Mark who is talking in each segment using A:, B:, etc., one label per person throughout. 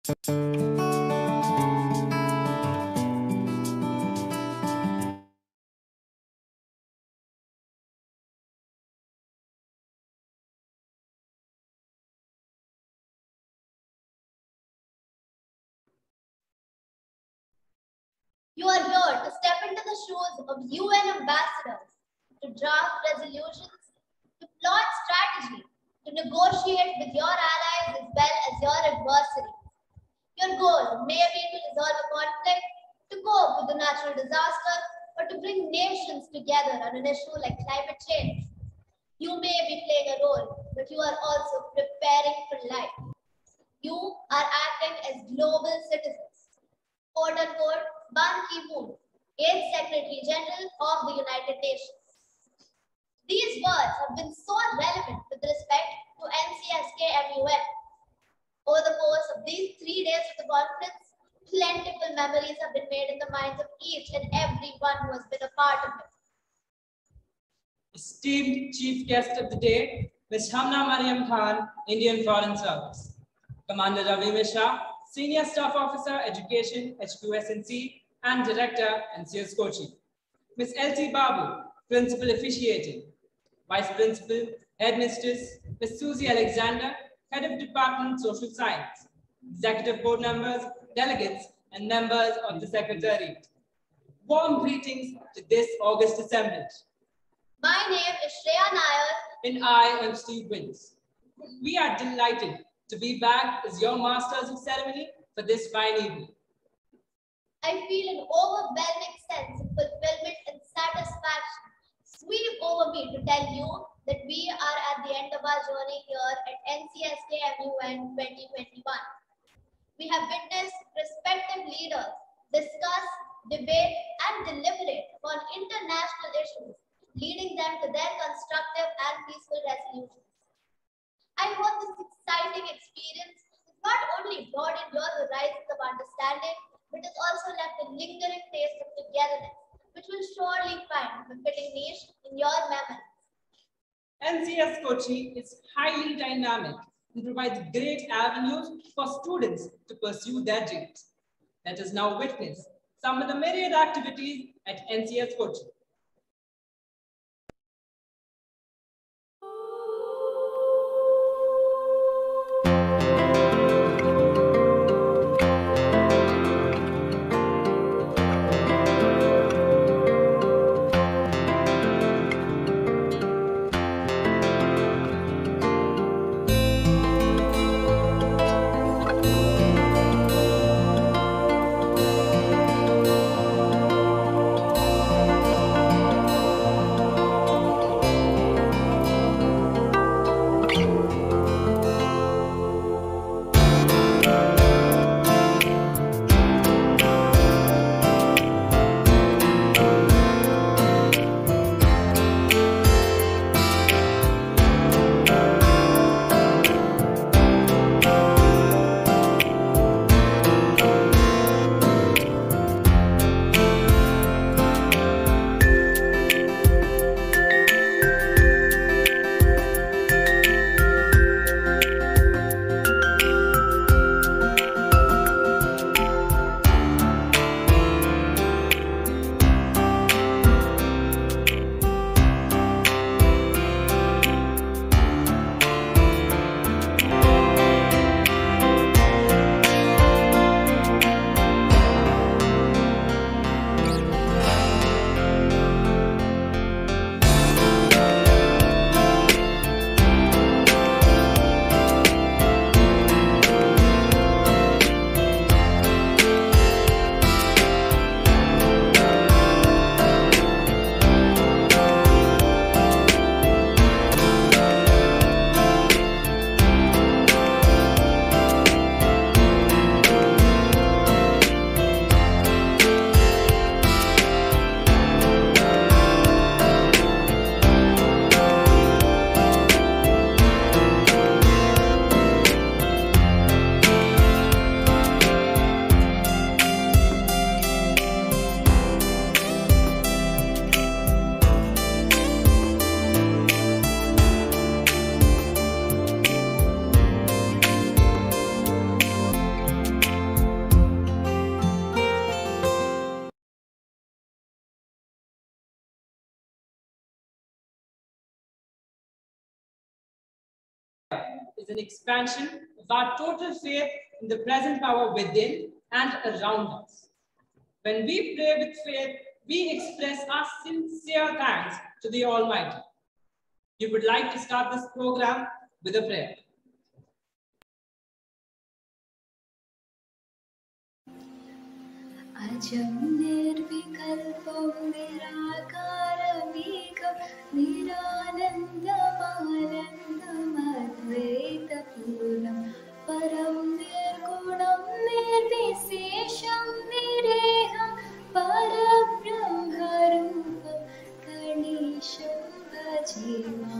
A: You are here to step into the shoes of UN ambassadors, to draft resolutions, to plot strategy, to negotiate with your allies as well as your adversaries. Your goal may be to resolve a conflict, to cope with a natural disaster, or to bring nations together on an issue like climate change. You may be playing a role, but you are also preparing for life. You are acting as global citizens. Quote unquote, Ban Ki-moon, 8th Secretary General of the United Nations. These words have been so relevant with respect to NCSK MUN. Over the course of these 3 days of the conference, plentiful memories have been made in the minds of each and every one who has been a part of it.
B: Esteemed Chief Guest of the Day, Ms. Hamna Mariam Khan, Indian Foreign Service. Commander Ravi Mishra, Senior Staff Officer, Education, HQSNC, and Director, NCS Kochi. Ms. L.T. Babu, Principal Officiating. Vice Principal, Headmistress, Ms. Susie Alexander, Head of Department, Social Science. Executive Board members, delegates, and members of the Secretariat. Warm greetings to this August assemblage.
A: My name is Shreya Nair.
B: And I am Steve Wins. We are delighted to be back as your Masters of Ceremony for this fine evening.
A: I feel an overwhelming sense of fulfillment and satisfaction sweep over me to tell you that we are at the end of our journey here at NCSK MUN 2021. We have witnessed respective leaders discuss, debate, and deliberate on international issues, leading them to their constructive and peaceful resolutions. I hope this exciting experience has not only broadened your horizons of understanding, but has also left a lingering taste of togetherness, which will surely find a fitting niche in your memory.
B: NCS Kochi is highly dynamic and provides great avenues for students to pursue their dreams. Let us now witness some of the myriad activities at NCS Kochi. is an expansion of our total faith in the present power within and around us. When we pray with faith, we express our sincere thanks to the Almighty. We would like to start this program with a prayer.
C: अजं निर्विकल्पं निराकारमेकं निरानन्दमानन्दमद्वैतपूर्णं परं निर्गुणं निर्विशेषं निरेहं परब्रह्मरूपं गणेशं भजेम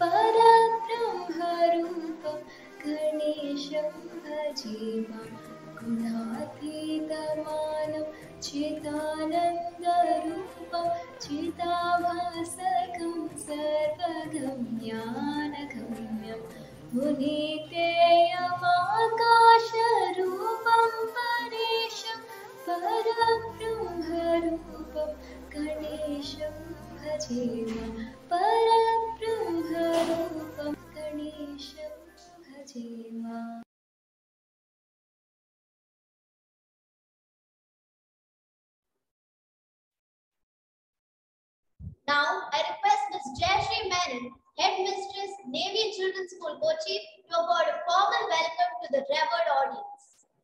C: परब्रह्मरूपं गणेशं भजेम गुणातीतमानं चिदानन्दरूपं चिदाभासकं सर्वगम्यानगम्यं मुनितेयमाकाशरूपं परेशं परब्रह्मरूपं गणेशं भजेम परब्रह्मरूपं गणेशं भजेम.
A: Now, I request Ms. Jayashree Menon, Headmistress, Navy Children's School, Kochi, to accord a formal welcome to the revered audience.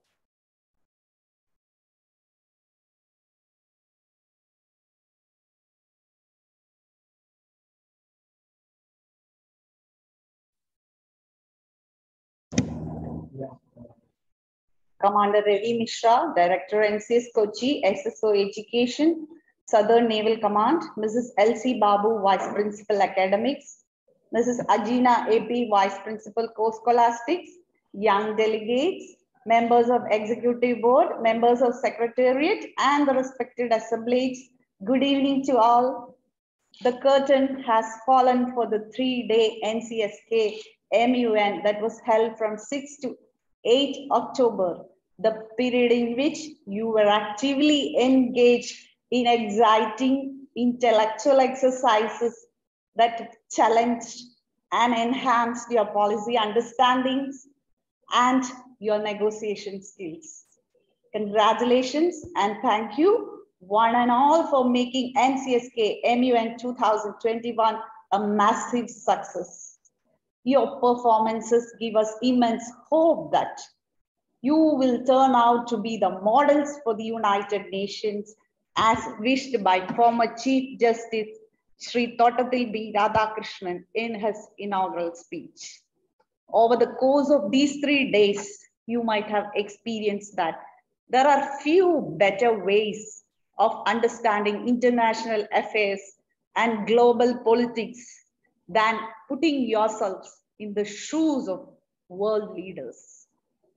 D: Commander Ravi Mishra, Director NCS Kochi, SSO Education, Southern Naval Command, Mrs. L.C. Babu, Vice Principal Academics, Mrs. Ajina A.P., Vice Principal Co-Scholastics, young delegates, members of Executive Board, members of Secretariat, and the respected assemblies. Good evening to all. The curtain has fallen for the 3-day NCSK MUN that was held from 6 to 8 October, the period in which you were actively engaged in exciting intellectual exercises that challenged and enhanced your policy understandings and your negotiation skills. Congratulations and thank you one and all for making NCSK MUN 2021 a massive success. Your performances give us immense hope that you will turn out to be the models for the United Nations as wished by former Chief Justice Sri Thottathil B. Radhakrishnan in his inaugural speech. Over the course of these 3 days, you might have experienced that there are few better ways of understanding international affairs and global politics than putting yourselves in the shoes of world leaders.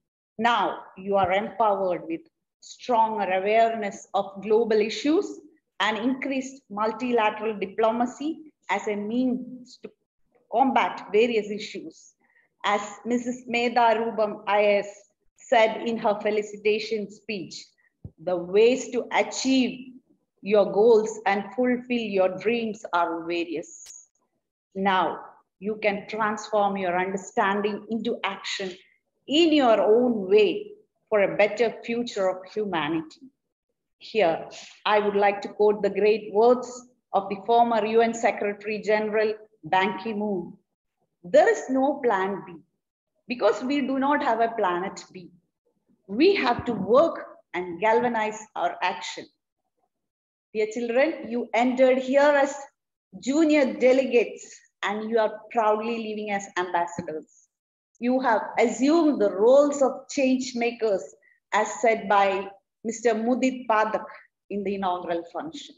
D: Now you are empowered with stronger awareness of global issues and increased multilateral diplomacy as a means to combat various issues. As Mrs. Medha Rubam IAS said in her felicitation speech, the ways to achieve your goals and fulfill your dreams are various. Now you can transform your understanding into action in your own way for a better future of humanity. Here, I would like to quote the great words of the former UN Secretary General Ban Ki-moon. There is no plan B because we do not have a planet B. We have to work and galvanize our action. Dear children, you entered here as junior delegates and you are proudly living as ambassadors. You have assumed the roles of change makers as said by Mr. Mudit Padak in the inaugural function.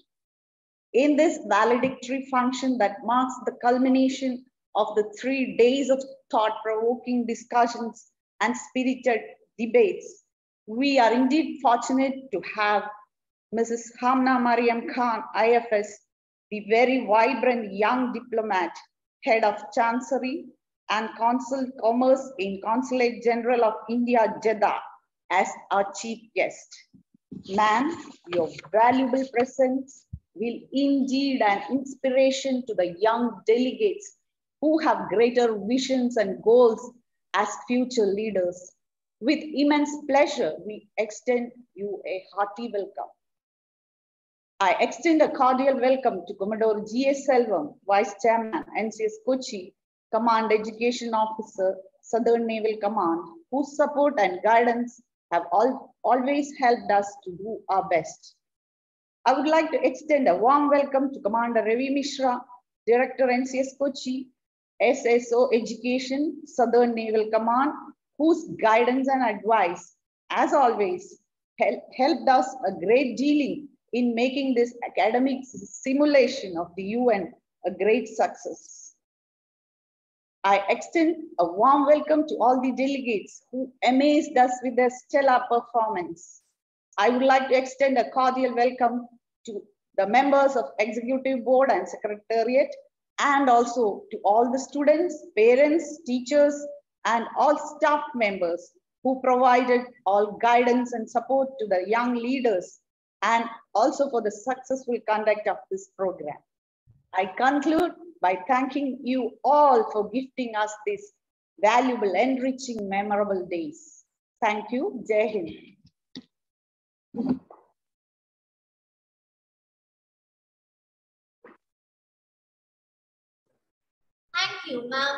D: In this valedictory function that marks the culmination of the 3 days of thought-provoking discussions and spirited debates, we are indeed fortunate to have Mrs. Hamna Mariam Khan, IFS, the very vibrant young diplomat, head of Chancery and Consul Commerce in Consulate General of India, Jeddah, as our chief guest. Ma'am, your valuable presence will indeed an inspiration to the young delegates who have greater visions and goals as future leaders. With immense pleasure, we extend you a hearty welcome. I extend a cordial welcome to Commodore G.S. Selvam, Vice Chairman, NCS Kochi, Command Education Officer, Southern Naval Command, whose support and guidance have always helped us to do our best. I would like to extend a warm welcome to Commander Ravi Mishra, Director NCS Kochi, SSO Education, Southern Naval Command, whose guidance and advice, as always, helped us a great deal in making this academic simulation of the UN a great success. I extend a warm welcome to all the delegates who amazed us with their stellar performance. I would like to extend a cordial welcome to the members of Executive Board and Secretariat, and also to all the students, parents, teachers, and all staff members who provided all guidance and support to the young leaders, and also for the successful conduct of this program. I conclude by thanking you all for gifting us these valuable, enriching, memorable days. Thank you. Jai Hind.
A: Thank you, ma'am.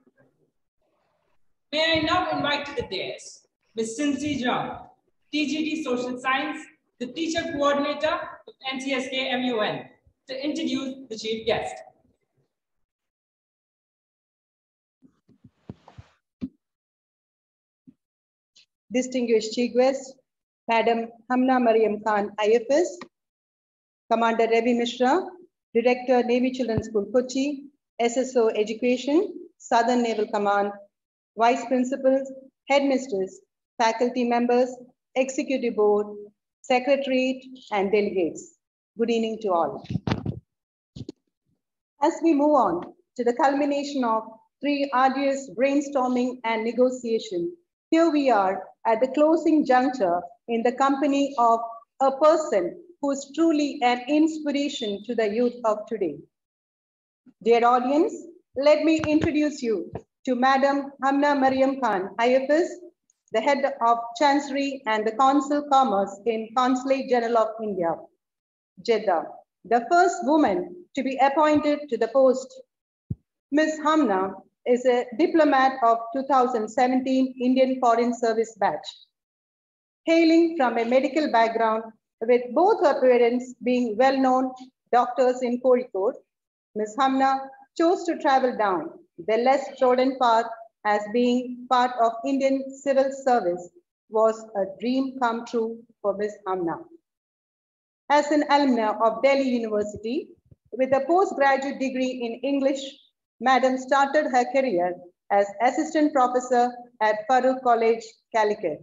B: May I now invite to the dais Ms. Cincy Jung, TGT Social Science, the Teacher Coordinator of NCSK MUN, to introduce the chief guest.
E: Distinguished Chief Guest, Madam Hamna Mariam Khan, IFS, Commander Ravi Mishra, Director, Navy Children's School, Kochi, SSO Education, Southern Naval Command, Vice Principals, Headmistress, faculty members, Executive Board, Secretariat, and delegates. Good evening to all. As we move on to the culmination of 3 arduous brainstorming and negotiation, here we are at the closing juncture in the company of a person who is truly an inspiration to the youth of today. Dear audience, let me introduce you to Madam Hamna Mariam Khan, IFS, the Head of Chancery and the Consul Commerce in Consulate General of India, Jeddah, the first woman to be appointed to the post. Ms. Hamna is a diplomat of 2017 Indian Foreign Service batch. Hailing from a medical background, with both her parents being well-known doctors in Kozhikode, Ms. Hamna chose to travel down the less trodden path, as being part of Indian civil service was a dream come true for Ms. Hamna. As an alumna of Delhi University, with a postgraduate degree in English, Madam started her career as assistant professor at Farooq College, Calicut.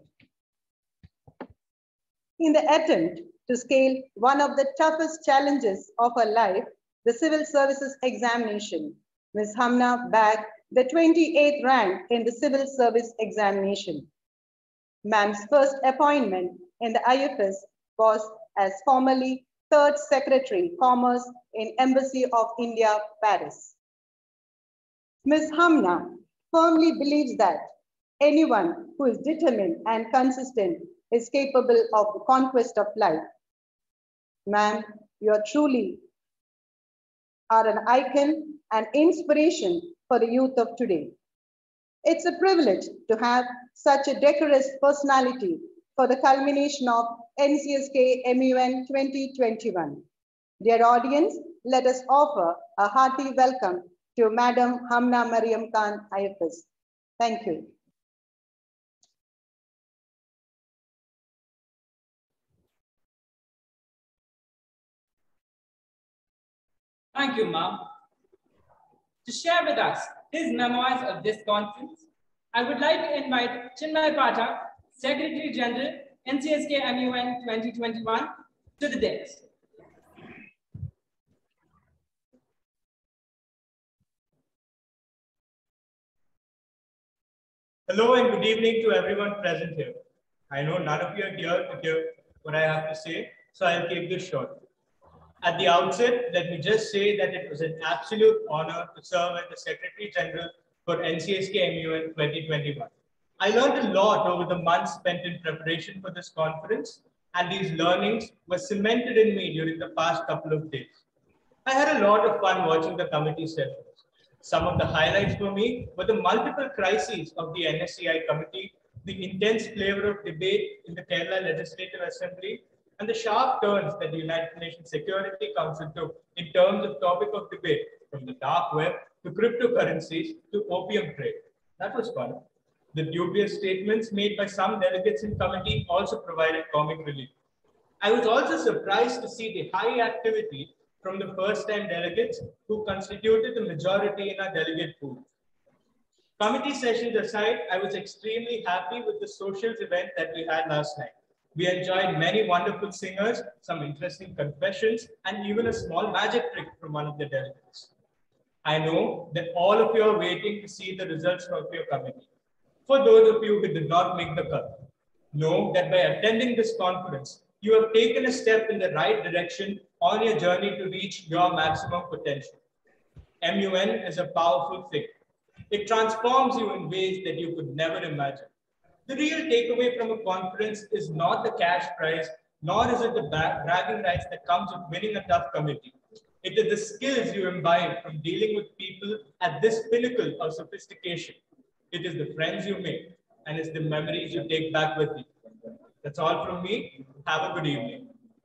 E: In the attempt to scale one of the toughest challenges of her life, the civil services examination, Ms. Hamna bagged the 28th rank in the civil service examination. Ma'am's first appointment in the IFS was as formerly Third Secretary, Commerce in Embassy of India, Paris. Ms. Hamna firmly believes that anyone who is determined and consistent is capable of the conquest of life. Ma'am, you are truly an icon and inspiration for the youth of today. It's a privilege to have such a decorous personality for the culmination of NCSK MUN 2021. Dear audience, let us offer a hearty welcome to Madam Hamna Mariam Khan, IFS. Thank you.
B: Thank you, ma'am. To share with us his memoirs of this conference, I would like to invite Chinmay Pathak, Secretary General, NCSK MUN 2021, to the dais.
F: Hello and good evening to everyone present here. I know none of you are here to hear what I have to say, so I'll keep this short. At the outset, let me just say that it was an absolute honor to serve as the Secretary General for NCSK MUN 2021. I learned a lot over the months spent in preparation for this conference, and these learnings were cemented in me during the past couple of days. I had a lot of fun watching the committee sessions. Some of the highlights for me were the multiple crises of the NSCI committee, the intense flavor of debate in the Kerala Legislative Assembly, and the sharp turns that the United Nations Security Council took in terms of topic of debate, from the dark web to cryptocurrencies to opium trade. That was fun. The dubious statements made by some delegates in committee also provided comic relief. I was also surprised to see the high activity from the first-time delegates who constituted the majority in our delegate pool. Committee sessions aside, I was extremely happy with the socials event that we had last night. We enjoyed many wonderful singers, some interesting confessions, and even a small magic trick from one of the delegates. I know that all of you are waiting to see the results of your committee. For those of you who did not make the cut, know that by attending this conference, you have taken a step in the right direction on your journey to reach your maximum potential. MUN is a powerful thing. It transforms you in ways that you could never imagine. The real takeaway from a conference is not the cash prize, nor is it the bragging rights that comes with winning a tough committee. It is the skills you imbibe from dealing with people at this pinnacle of sophistication. It is the friends you make, and it's the memories you take back with you. That's all from me. Have a good evening.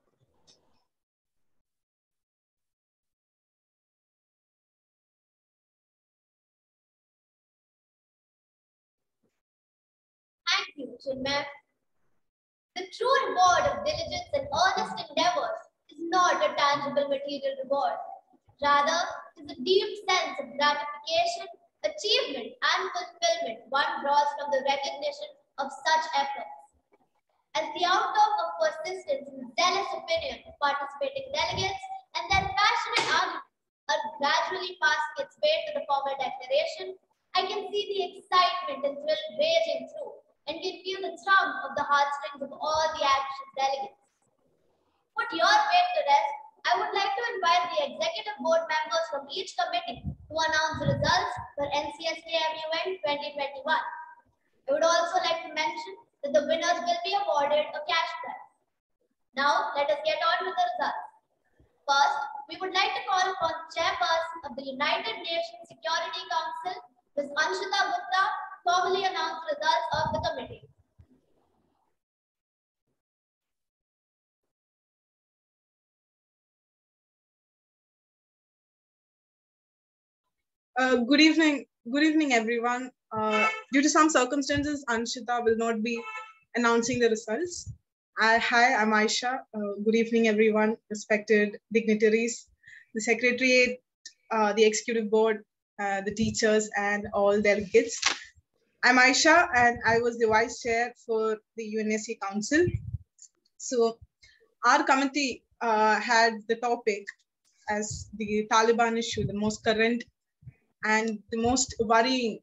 A: Thank you, Chinmay. The true reward of diligence and earnest endeavors is not a tangible material reward. Rather, it is a deep sense of gratification, achievement, and fulfillment one draws from the recognition of such efforts. As the outcome of persistence and zealous opinion of participating delegates and their passionate arguments are gradually passing its way to the formal declaration, I can see the excitement and thrill raging through and can feel the thrum of the heartstrings of all the anxious delegates. Put your faith to rest, I would like to invite the executive board members from each committee to announce the results for NCSK MUN 2021. I would also like to mention that the winners will be awarded a cash prize. Now, let us get on with the results. First, we would like to call upon the chairperson of the United Nations Security Council, Ms. Anshita Gupta, formally announce the results of the committee.
G: Good evening, everyone. Due to some circumstances, Anshita will not be announcing the results. Hi, I'm Aisha. Good evening, everyone, respected dignitaries, the secretariat, the executive board, the teachers, and all delegates. I'm Aisha, and I was the vice chair for the UNSC Council. So our committee had the topic as the Taliban issue, the most current and the most worrying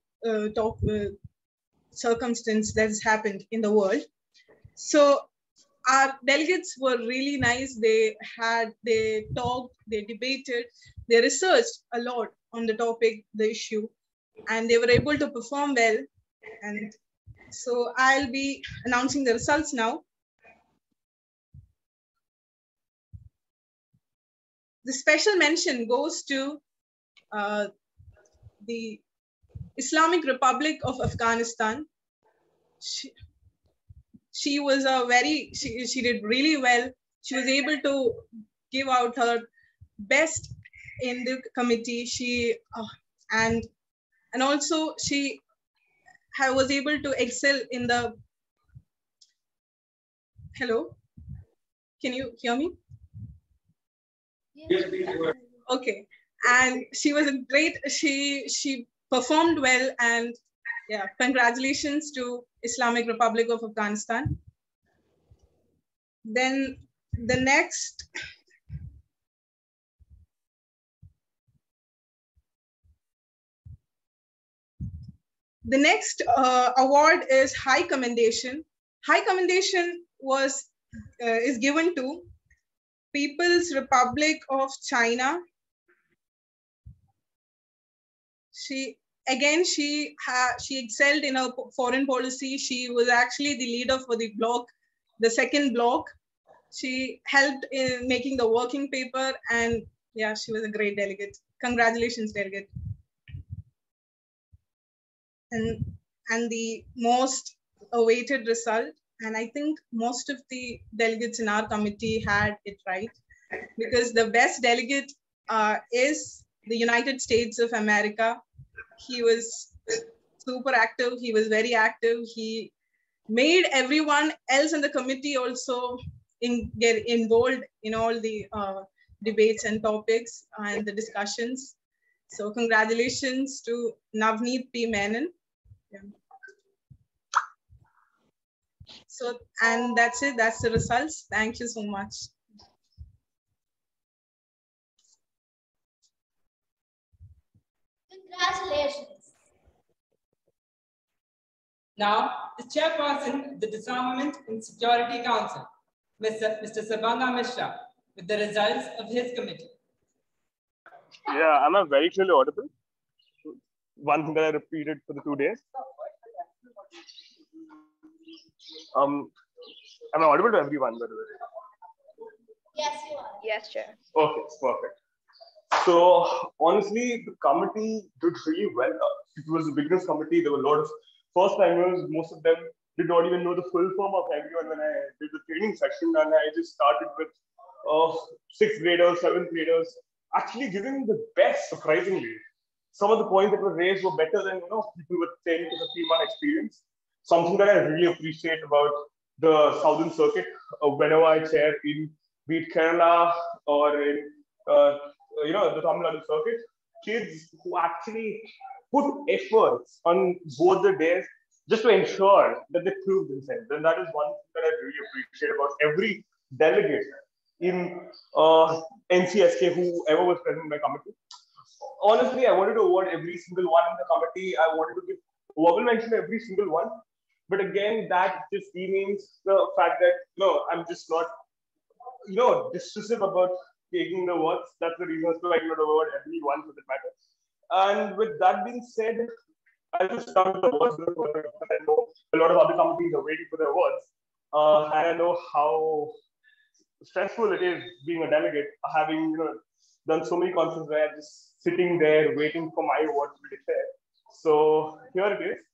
G: circumstance that has happened in the world. So our delegates were really nice. They talked, they debated, they researched a lot on the topic, the issue, and they were able to perform well. And so I'll be announcing the results now. The special mention goes to the Islamic Republic of Afghanistan. She was she did really well. She was able to give out her best in the committee. And also she was able to excel in the. Hello, can you hear me?
A: Yes.
G: Okay, and she was a great. She performed well, and yeah, congratulations to Islamic Republic of Afghanistan. Then the next. The next award is High Commendation. High Commendation is given to People's Republic of China. again, she excelled in her foreign policy. She was actually the leader for the bloc, the second bloc. She helped in making the working paper, and yeah, she was a great delegate. Congratulations, delegate. And the most awaited result, and I think most of the delegates in our committee had it right, because the best delegate is the United States of America. He was super active. He was very active. He made everyone else in the committee also get involved in all the debates and topics and the discussions. So congratulations to Navneet P. Menon. Yeah. So, and that's it. That's the results. Thank you so much.
A: Congratulations.
B: Now, the chairperson of the Disarmament and Security Council, Mr. Sabanga Mishra, with the results of his committee.
H: Yeah, am I very clearly audible? One thing that I repeated for the 2 days. Am I audible to everyone, by the way?
A: Yes, you are.
I: Yes, Chair.
H: Okay, perfect. So honestly, the committee did really well. It was a beginners committee. There were a lot of first timers. Most of them did not even know the full form of everyone when I did the training session, and I just started with 6th graders, 7th graders, actually giving the best, surprisingly. Some of the points that were raised were better than people with 10 to 15-month experience. Something that I really appreciate about the Southern Circuit, whenever I chair in be it Kerala or in the Tamil Nadu circuit, kids who actually put efforts on both the days just to ensure that they prove themselves. And that is one thing that I really appreciate about every delegate in NCSK, whoever was present in my committee. Honestly, I wanted to award every single one in the committee. I wanted to give verbal mention to every single one. But again, that just means the fact that, I'm just not, dismissive about taking the words. That's the reason why I cannot award everyone for that matter. And with that being said, I'll just start with the awards. I know a lot of other companies are waiting for their awards. And I know how stressful it is being a delegate, having done so many conferences where I'm just sitting there waiting for my award to be declared. So here it is.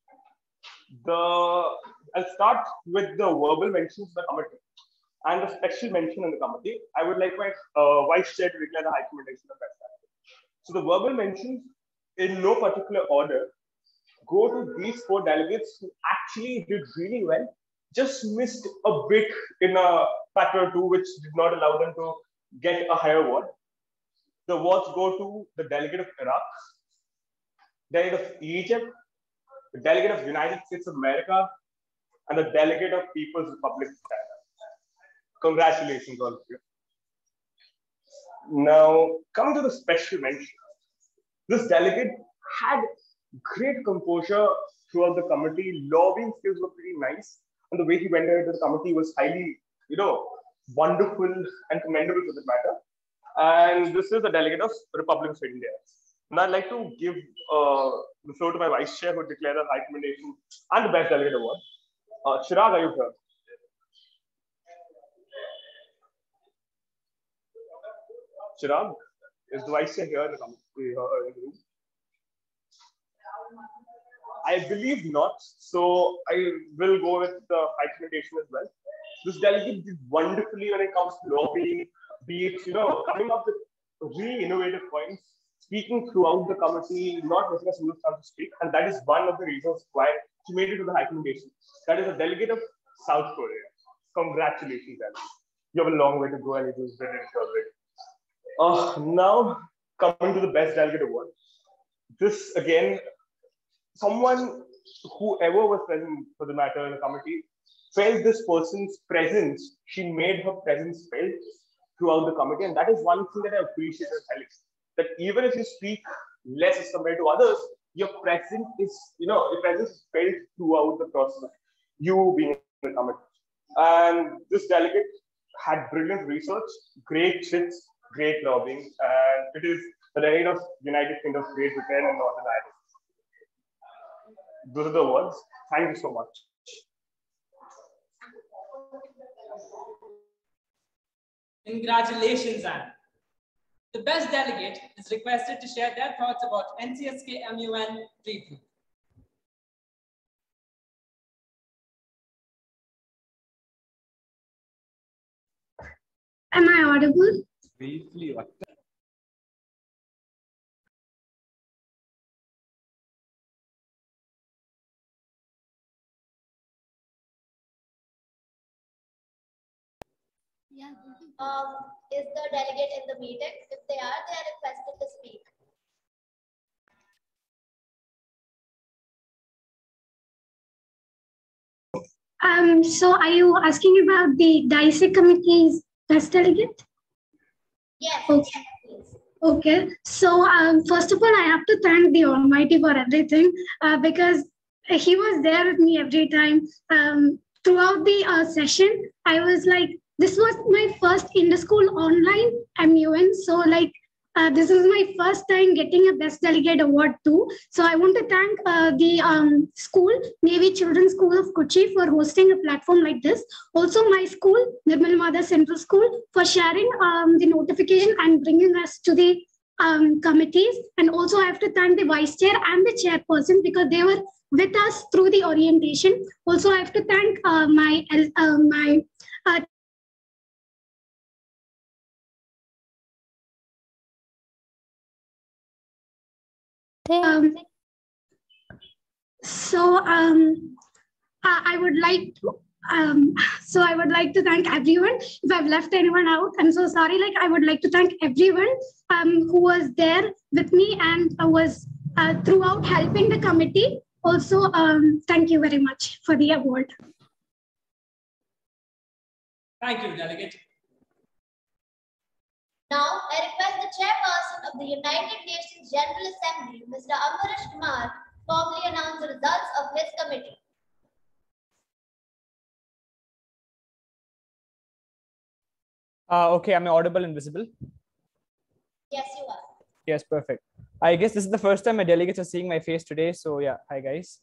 H: I'll start with the verbal mentions of the committee and the special mention in the committee. I would like my vice chair to declare the high commendation of best delegate. So the verbal mentions, in no particular order, go to these 4 delegates who actually did really well, just missed a bit in a factor or 2, which did not allow them to get a higher award. The awards go to the delegate of Iraq, delegate of Egypt, the delegate of United States of America, and the delegate of People's Republic of China. Congratulations, all of you. Now, coming to the special mention, this delegate had great composure throughout the committee. Lobbying skills were pretty nice, and the way he went ahead to the committee was highly, wonderful and commendable for that matter. And this is the delegate of the Republic of India. And I'd like to give the floor to my vice chair who declared the high commendation and the best delegate award. Chirag, are you here? Chirag, is the vice chair here in the room? I believe not. So I will go with the high commendation as well. This delegate did wonderfully when it comes to lobbying, be it, coming up with really innovative points, speaking throughout the committee, not missing a single chance to speak. And that is one of the reasons why she made it to the high commendation. That is a delegate of South Korea. Congratulations, delegate. You have a long way to go and it was very already. Now, coming to the best delegate award. This, again, someone, whoever was present for the matter in the committee, felt this person's presence. She made her presence felt throughout the committee. And that is one thing that I appreciate as Alex. That even if you speak less as compared to others, your presence is, your presence is felt throughout the process of you being in the committee. And this delegate had brilliant research, great chits, great lobbying, and it is the delegate of United Kingdom of Great Britain and Northern Ireland. those are the awards. Thank you so much.
B: Congratulations, Anne. The best delegate is requested to share their thoughts about NCSK MUN briefly.
I: Am I audible?
H: Briefly.
C: Yeah.
A: Is the delegate in the meeting? If they are requested to speak.
I: So are you asking about the DICE committee's best delegate?
A: Yes.
I: Okay.
A: Yes,
I: Okay. So first of all, I have to thank the Almighty for everything because He was there with me every time. Throughout the session, I was like, this was my first inter-school online MUN. So like, this is my first time getting a Best Delegate Award too. So I want to thank the school, Navy Children's School of Kochi, for hosting a platform like this. Also my school, Nirmal Madha Central School, for sharing the notification and bringing us to the committees. And also I have to thank the Vice Chair and the Chairperson because they were with us through the orientation. Also I have to thank my I would like to thank everyone. If I've left anyone out, I'm so sorry. Like I would like to thank everyone who was there with me and was throughout helping the committee. Also, thank you very much for the award.
B: Thank you, Delegate.
A: Now, I request the Chairperson of the United Nations General Assembly, Mr. Ambarish Kumar, formally announce the results of his committee.
J: Okay, am I audible and visible?
A: Yes, you are.
J: Yes, perfect. I guess this is the first time my delegates are seeing my face today. So yeah, hi guys.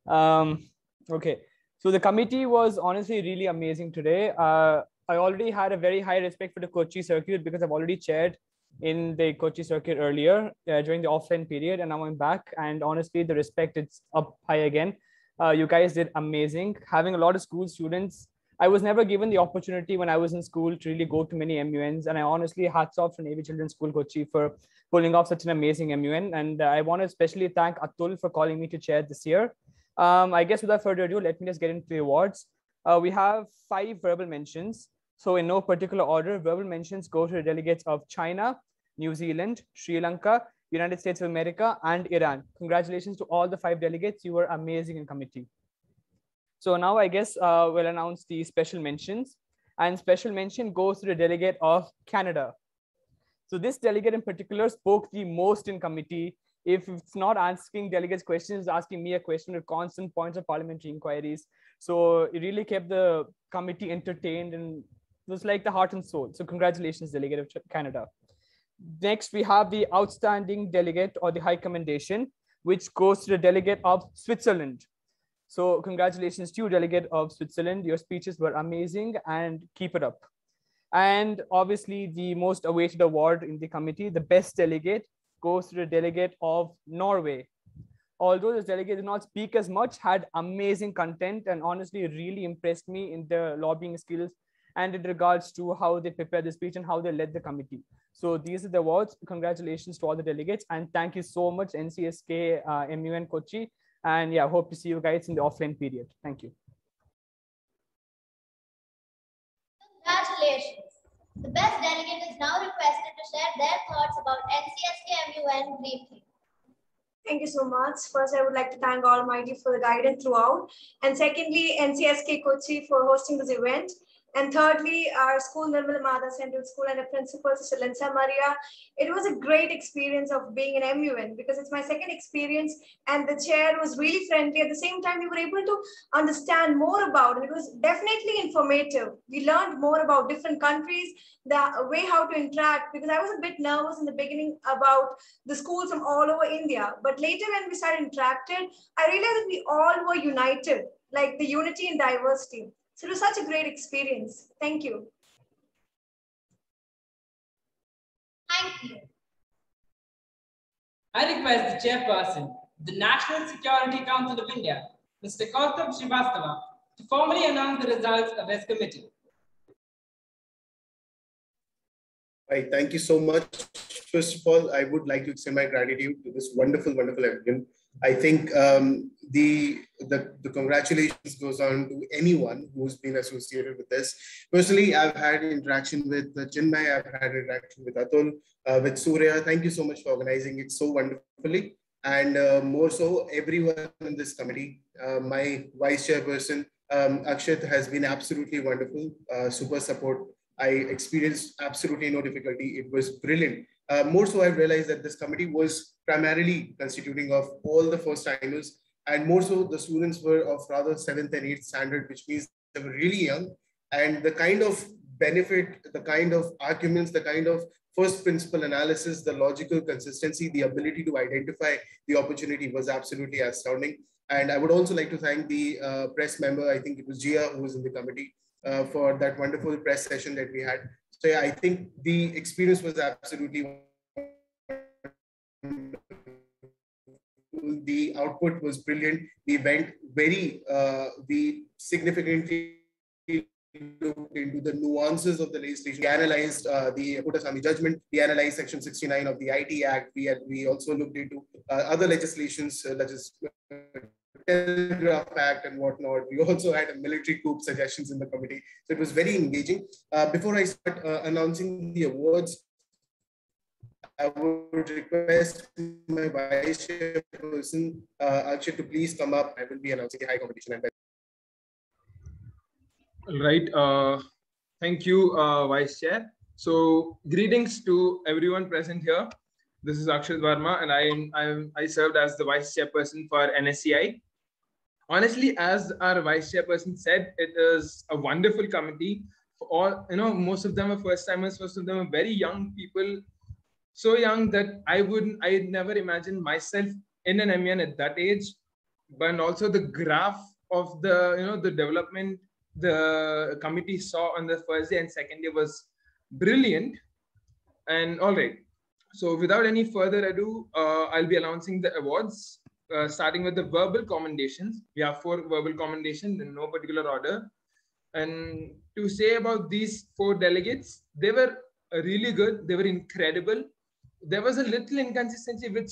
J: Okay, so the committee was honestly really amazing today. I already had a very high respect for the Kochi circuit because I've already chaired in the Kochi circuit earlier during the offline period, and now I'm back. And honestly, the respect is up high again. You guys did amazing. Having a lot of school students, I was never given the opportunity when I was in school to really go to many MUNs. And I honestly, hats off to Navy Children's School Kochi for pulling off such an amazing MUN. And I want to especially thank Atul for calling me to chair this year. I guess without further ado, let me just get into the awards. We have 5 verbal mentions. So in no particular order, verbal mentions go to the delegates of China, New Zealand, Sri Lanka, United States of America, and Iran. Congratulations to all the 5 delegates. You were amazing in committee. So now I guess we'll announce the special mentions, and special mention goes to the delegate of Canada. So this delegate in particular spoke the most in committee. If it's not asking delegates questions, it's asking me a question with constant points of parliamentary inquiries. So it really kept the committee entertained and it was like the heart and soul. So congratulations, delegate of Canada. Next, we have the outstanding delegate or the high commendation, which goes to the delegate of Switzerland. So congratulations to you, delegate of Switzerland. Your speeches were amazing and keep it up. And obviously the most awaited award in the committee, the best delegate, goes to the delegate of Norway. Although this delegate did not speak as much, had amazing content and honestly really impressed me in their lobbying skills and in regards to how they prepared the speech and how they led the committee. So these are the awards. Congratulations to all the delegates and thank you so much, NCSK MUN Kochi. And yeah, hope to see you guys in the offline period. Thank you.
A: Congratulations. The best delegate is now requested to share their thoughts about NCSK MUN briefly.
K: Thank you so much. First, I would like to thank Almighty for the guidance throughout. And secondly, NCSK Kochi for hosting this event. And thirdly, our school, Nirmala Mada Central School, and a principal, Sister Lensa Maria. It was a great experience of being an MUN because it's my second experience, and the chair was really friendly. At the same time, we were able to understand more about it. It was definitely informative. We learned more about different countries, the way how to interact, because I was a bit nervous in the beginning about the schools from all over India. But later when we started interacting, I realized that we all were united, like the unity in diversity. So it was such a great experience. Thank you.
A: Thank you.
B: I request the chairperson, the National Security Council of India, Mr. Kaustav Srivastava, to formally announce the results of his committee.
L: Right, thank you so much. First of all, I would like to extend my gratitude to this wonderful everyone. I think the congratulations goes on to anyone who's been associated with this. Personally, I've had interaction with Chinmay, I've had interaction with Atul, with Surya. Thank you so much for organizing it so wonderfully. And more so, everyone in this committee. My vice chairperson, Akshat, has been absolutely wonderful, super support. I experienced absolutely no difficulty. It was brilliant. More so, I realized that this committee was primarily constituting of all the first timers, and more so the students were of rather 7th and 8th standard, which means they were really young. And the kind of benefit, the kind of arguments, the kind of first principle analysis, the logical consistency, the ability to identify the opportunity was absolutely astounding. And I would also like to thank the press member, I think it was Jia, who was in the committee, for that wonderful press session that we had. So yeah, I think the experience was absolutely, the output was brilliant. We went we significantly looked into the nuances of the legislation. We analyzed the Kutasami judgment. We analyzed Section 69 of the IT Act. We also looked into other legislations, Telegraph Act and whatnot. We also had a military coup suggestions in the committee. So it was very engaging. Before I start announcing the awards, I would request my vice chairperson, Akshay, to please come up. I will be announcing the high competition.
M: All right. Thank you, Vice Chair. So greetings to everyone present here. This is Akshat Verma, and I served as the Vice Chairperson for NSCI. Honestly, as our Vice Chairperson said, it is a wonderful committee. For all, most of them are first timers. Most of them are very young people, so young that I'd never imagine myself in an MUN at that age. But also the graph of the development the committee saw on the first day and second day was brilliant. And all right, so without any further ado, I'll be announcing the awards, starting with the verbal commendations. We have 4 verbal commendations in no particular order. And to say about these 4 delegates, they were really good. They were incredible. There was a little inconsistency which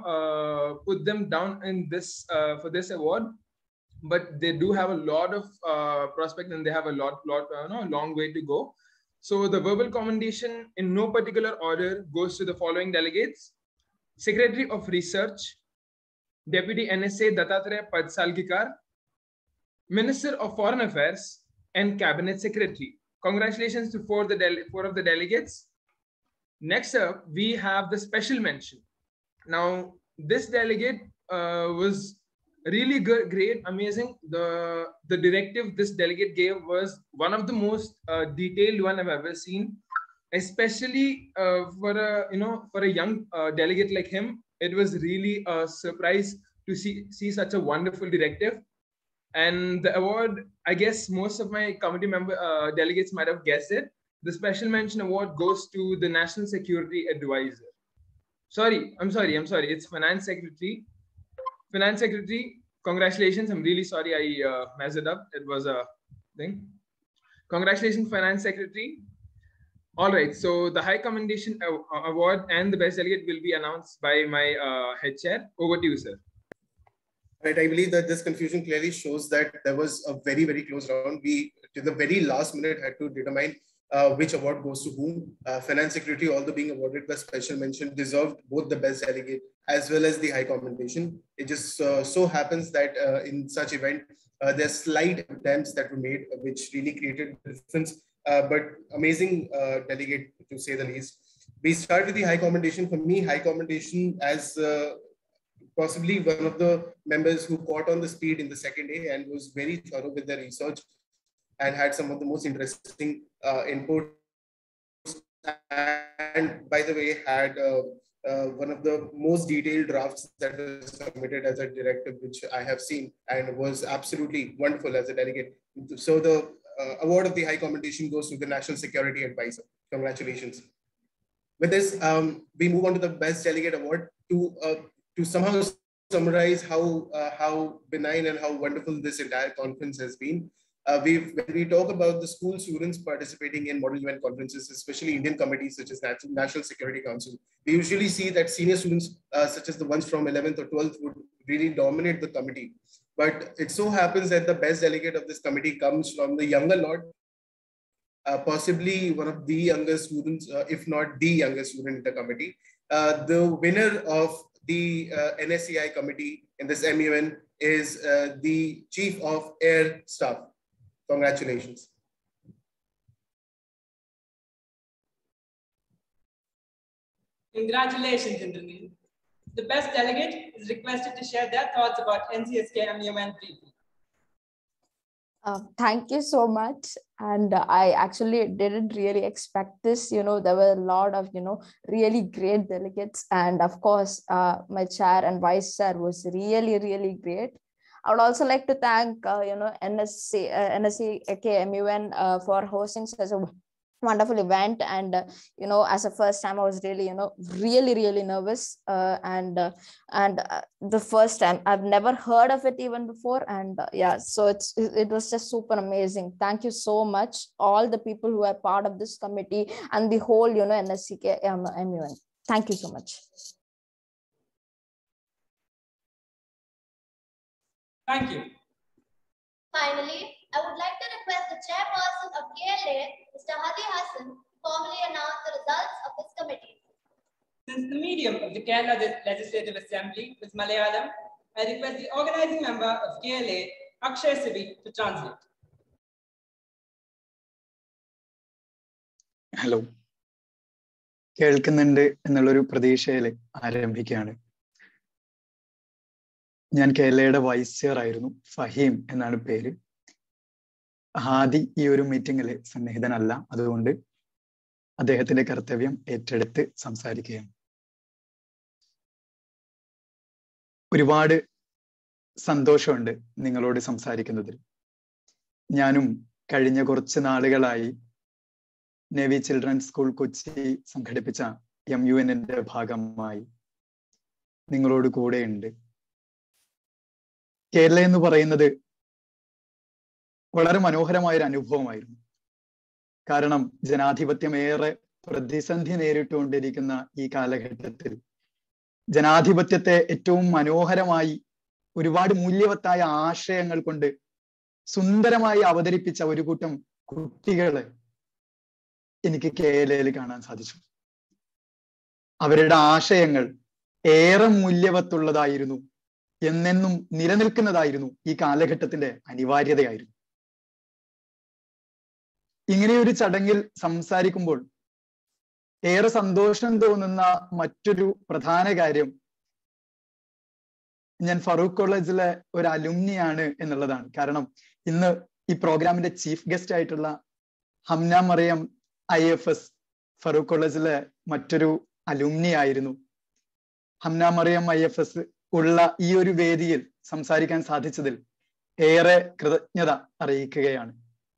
M: put them down in this for this award, but they do have a lot of prospect, and they have a long way to go. So the verbal commendation in no particular order goes to the following delegates: Secretary of Research, Deputy NSA Dattatreya Padsalgikar, Minister of Foreign Affairs, and Cabinet Secretary. Congratulations to 4 of the delegates. Next up, we have the special mention. Now, this delegate was really good, great, amazing. The directive this delegate gave was one of the most detailed one I've ever seen, especially for a young delegate like him. It was really a surprise to see such a wonderful directive. And the award, I guess most of my committee delegates might have guessed it. The special mention award goes to the National Security Advisor. I'm sorry. It's Finance Secretary. Finance Secretary, congratulations. I'm really sorry I messed it up. It was a thing. Congratulations, Finance Secretary. All right, so the High Commendation Award and the Best Delegate will be announced by my head chair. Over to you, sir.
L: Right, I believe that this confusion clearly shows that there was a very, very close round. We, to the very last minute, had to determine which award goes to whom. Finance Secretary, although being awarded the special mention, deserved both the Best Delegate as well as the High Commendation. It just so happens that in such event, There's slight attempts that were made, which really created a difference, but amazing delegate, to say the least. We start with the high commendation. For me, high commendation as possibly one of the members who caught on the speed in the second day and was very thorough with their research and had some of the most interesting inputs. And by the way, had one of the most detailed drafts that was submitted as a directive, which I have seen, and was absolutely wonderful as a delegate. So the award of the high commendation goes to the National Security Advisor. Congratulations. With this, we move on to the Best Delegate Award to somehow summarize how benign and how wonderful this entire conference has been. When we talk about the school students participating in Model UN conferences, especially Indian committees such as National Security Council, we usually see that senior students, such as the ones from 11th or 12th, would really dominate the committee. But it so happens that the best delegate of this committee comes from the younger lot, possibly one of the youngest students, if not the youngest student in the committee. The winner of the NSCI committee in this MUN is the Chief of Air Staff. Congratulations.
B: Congratulations, Indranil. The best delegate is requested to share their thoughts about NCSK MUN briefly.
N: Thank you so much. And I actually didn't really expect this. There were a lot of, really great delegates. And of course, my chair and vice chair was really, really great. I would also like to thank, NSCK MUN for hosting such a wonderful event. And, as a first time, I was really, really nervous. And the first time I've never heard of it even before. And yeah, so it was just super amazing. Thank you so much, all the people who are part of this committee and the whole, NSCK MUN. Thank you so much.
B: Thank you.
A: Finally, I would like to request the chairperson of KLA, Mr. Hadi Hassan, to formally announce the results of this committee.
B: Since the medium of the Kerala Legislative Assembly is Malayalam, I request the organizing member of KLA, Akshay Sibi, to translate.
O: Hello. കേൾക്കുന്നുണ്ട് എന്നുള്ളൊരു പ്രതീക്ഷയിൽ ആരംഭിക്കുകയാണ്. ഞാൻ കേരളയുടെ vice chair ആയിരുന്നു. ഫഹീം എന്നാണ് പേര്. ഹാദി ഈ ഒരു മീറ്റിംഗിൽ സന്നിഹിതനല്ല, അതുകൊണ്ട് അദ്ദേഹത്തിന്റെ കർത്തവ്യം ഏറ്റെടുത്ത് സംസാരിക്കുകയാണ്. ഒരുപാട് സന്തോഷമുണ്ട് നിങ്ങളോട് സംസാരിക്കുന്നതിൽ. ഞാനും കഴിഞ്ഞ കുറച്ച് നാളുകളായി നേവി ചിൽഡ്രൻസ് സ്കൂൾ കൊച്ചി സംഘടിപ്പിച്ച MUNന്റെ ഭാഗമായി നിങ്ങളോട് കൂടെയുണ്ട്. കേരള എന്ന് പറയുന്നത് വളരെ മനോഹരമായൊരു അനുഭവമായിരുന്നു. കാരണം ജനാധിപത്യം ഏറെ പ്രതിസന്ധി നേരിട്ടുകൊണ്ടിരിക്കുന്ന ഈ കാലഘട്ടത്തിൽ ജനാധിപത്യത്തെ ഏറ്റവും മനോഹരമായി ഒരുപാട് മൂല്യവത്തായ ആശയങ്ങൾ കൊണ്ട് സുന്ദരമായി അവതരിപ്പിച്ച ഒരു കൂട്ടം കുട്ടികളെ എനിക്ക് KLAയിൽ കാണാൻ സാധിച്ചു. അവരുടെ ആശയങ്ങൾ ഏറെ മൂല്യവത്തുള്ളതായിരുന്നു, എന്നെന്നും നിലനിൽക്കുന്നതായിരുന്നു, ഈ കാലഘട്ടത്തിന്റെ അനിവാര്യതയായിരുന്നു. ഇങ്ങനെയൊരു ചടങ്ങിൽ സംസാരിക്കുമ്പോൾ ഏറെ സന്തോഷം തോന്നുന്ന മറ്റൊരു പ്രധാന കാര്യം, ഞാൻ ഫറൂഖ് കോളേജിലെ ഒരു അലുമിനിയാണ് എന്നുള്ളതാണ്. കാരണം ഇന്ന് ഈ പ്രോഗ്രാമിന്റെ ചീഫ് ഗസ്റ്റ് ആയിട്ടുള്ള ഹംന മറിയം IFS ഫറൂഖ് കോളേജിലെ മറ്റൊരു അലുമിനി ആയിരുന്നു. ഹംന മറിയം IFS ഉള്ള ഈ ഒരു വേദിയിൽ സംസാരിക്കാൻ സാധിച്ചതിൽ ഏറെ കൃതജ്ഞത അറിയിക്കുകയാണ്.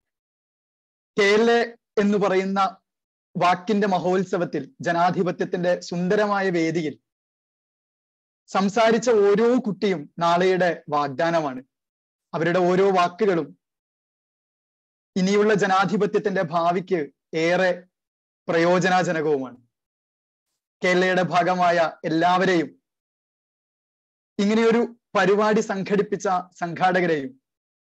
O: KLA എന്ന് പറയുന്ന വാക്കിന്റെ മഹോത്സവത്തിൽ, ജനാധിപത്യത്തിന്റെ സുന്ദരമായ വേദിയിൽ സംസാരിച്ച ഓരോ കുട്ടിയും നാളെയുടെ വാഗ്ദാനമാണ്. അവരുടെ ഓരോ വാക്കുകളും ഇനിയുള്ള ജനാധിപത്യത്തിന്റെ ഭാവിക്ക് ഏറെ പ്രയോജനജനകവുമാണ്. KLAയുടെ ഭാഗമായ എല്ലാവരെയും, ഇങ്ങനെയൊരു പരിപാടി സംഘടിപ്പിച്ച സംഘാടകരെയും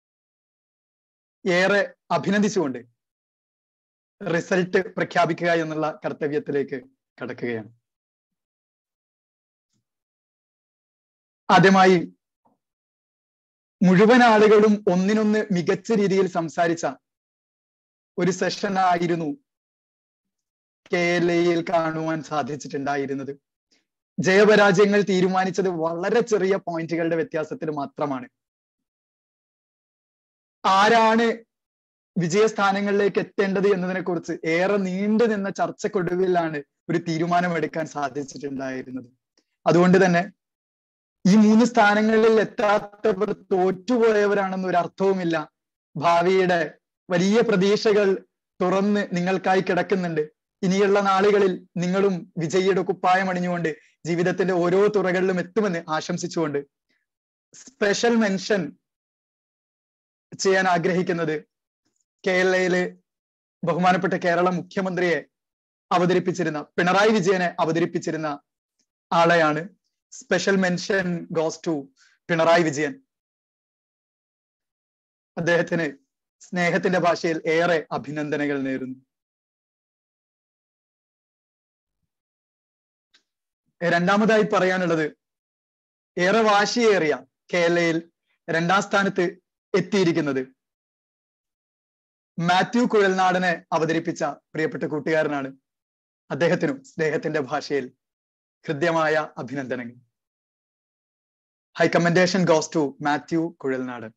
O: ഏറെ അഭിനന്ദിച്ചുകൊണ്ട് റിസൾട്ട് പ്രഖ്യാപിക്കുക എന്നുള്ള കർത്തവ്യത്തിലേക്ക് കടക്കുകയാണ്. ആദ്യമായി മുഴുവൻ ആളുകളും ഒന്നിനൊന്ന് മികച്ച രീതിയിൽ സംസാരിച്ച ഒരു സെഷൻ ആയിരുന്നു KLAയിൽ കാണുവാൻ സാധിച്ചിട്ടുണ്ടായിരുന്നത്. ജയപരാജയങ്ങൾ തീരുമാനിച്ചത് വളരെ ചെറിയ പോയിന്റുകളുടെ വ്യത്യാസത്തിൽ മാത്രമാണ്. ആരാണ് വിജയസ്ഥാനങ്ങളിലേക്ക് എത്തേണ്ടത് എന്നതിനെ കുറിച്ച് ഏറെ നീണ്ടു നിന്ന ചർച്ചക്കൊടുവിലാണ് ഒരു തീരുമാനമെടുക്കാൻ സാധിച്ചിട്ടുണ്ടായിരുന്നത്. അതുകൊണ്ട് തന്നെ ഈ 3 സ്ഥാനങ്ങളിൽ എത്താത്തവർ തോറ്റുപോയവരാണെന്ന് ഒരു അർത്ഥവുമില്ല. ഭാവിയുടെ വലിയ പ്രതീക്ഷകൾ തുറന്ന് നിങ്ങൾക്കായി കിടക്കുന്നുണ്ട്. ഇനിയുള്ള നാളുകളിൽ നിങ്ങളും വിജയിയുടെ കുപ്പായം അണിഞ്ഞുകൊണ്ട് ജീവിതത്തിന്റെ ഓരോ തുറകളിലും എത്തുമെന്ന് ആശംസിച്ചുകൊണ്ട് സ്പെഷ്യൽ മെൻഷൻ ചെയ്യാൻ ആഗ്രഹിക്കുന്നത് KLAയില് ബഹുമാനപ്പെട്ട കേരള മുഖ്യമന്ത്രിയെ അവതരിപ്പിച്ചിരുന്ന പിണറായി വിജയനെ അവതരിപ്പിച്ചിരുന്ന ആളെയാണ്. Special mention goes to Pinarayi Vijayan. അദ്ദേഹത്തിന് സ്നേഹത്തിന്റെ ഭാഷയിൽ ഏറെ അഭിനന്ദനങ്ങൾ നേരുന്നു. രണ്ടാമതായി പറയാനുള്ളത്, ഏറെ വാശിയേറിയ KLAയിൽ 2ാം സ്ഥാനത്ത് എത്തിയിരിക്കുന്നത് മാത്യു കുഴൽനാടനെ അവതരിപ്പിച്ച പ്രിയപ്പെട്ട കൂട്ടുകാരനാണ്. അദ്ദേഹത്തിനും സ്നേഹത്തിന്റെ ഭാഷയിൽ ഹൃദ്യമായ അഭിനന്ദനങ്ങൾ. High commendation goes to Mathew Kuzhalnadan.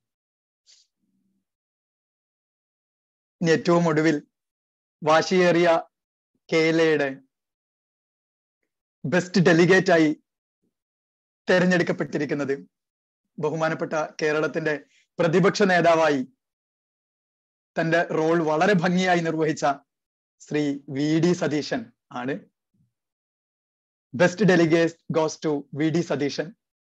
O: ഇനി ഏറ്റവും ഒടുവിൽ വാശിയേറിയ KLAയുടെ ബെസ്റ്റ് ഡെലിഗേറ്റ് ആയി തെരഞ്ഞെടുക്കപ്പെട്ടിരിക്കുന്നത് ബഹുമാനപ്പെട്ട കേരളത്തിന്റെ പ്രതിപക്ഷ നേതാവായി തന്റെ റോൾ വളരെ ഭംഗിയായി നിർവഹിച്ച ശ്രീ VD സതീശൻ ആണ്. Best delegate goes to VD Satheesan.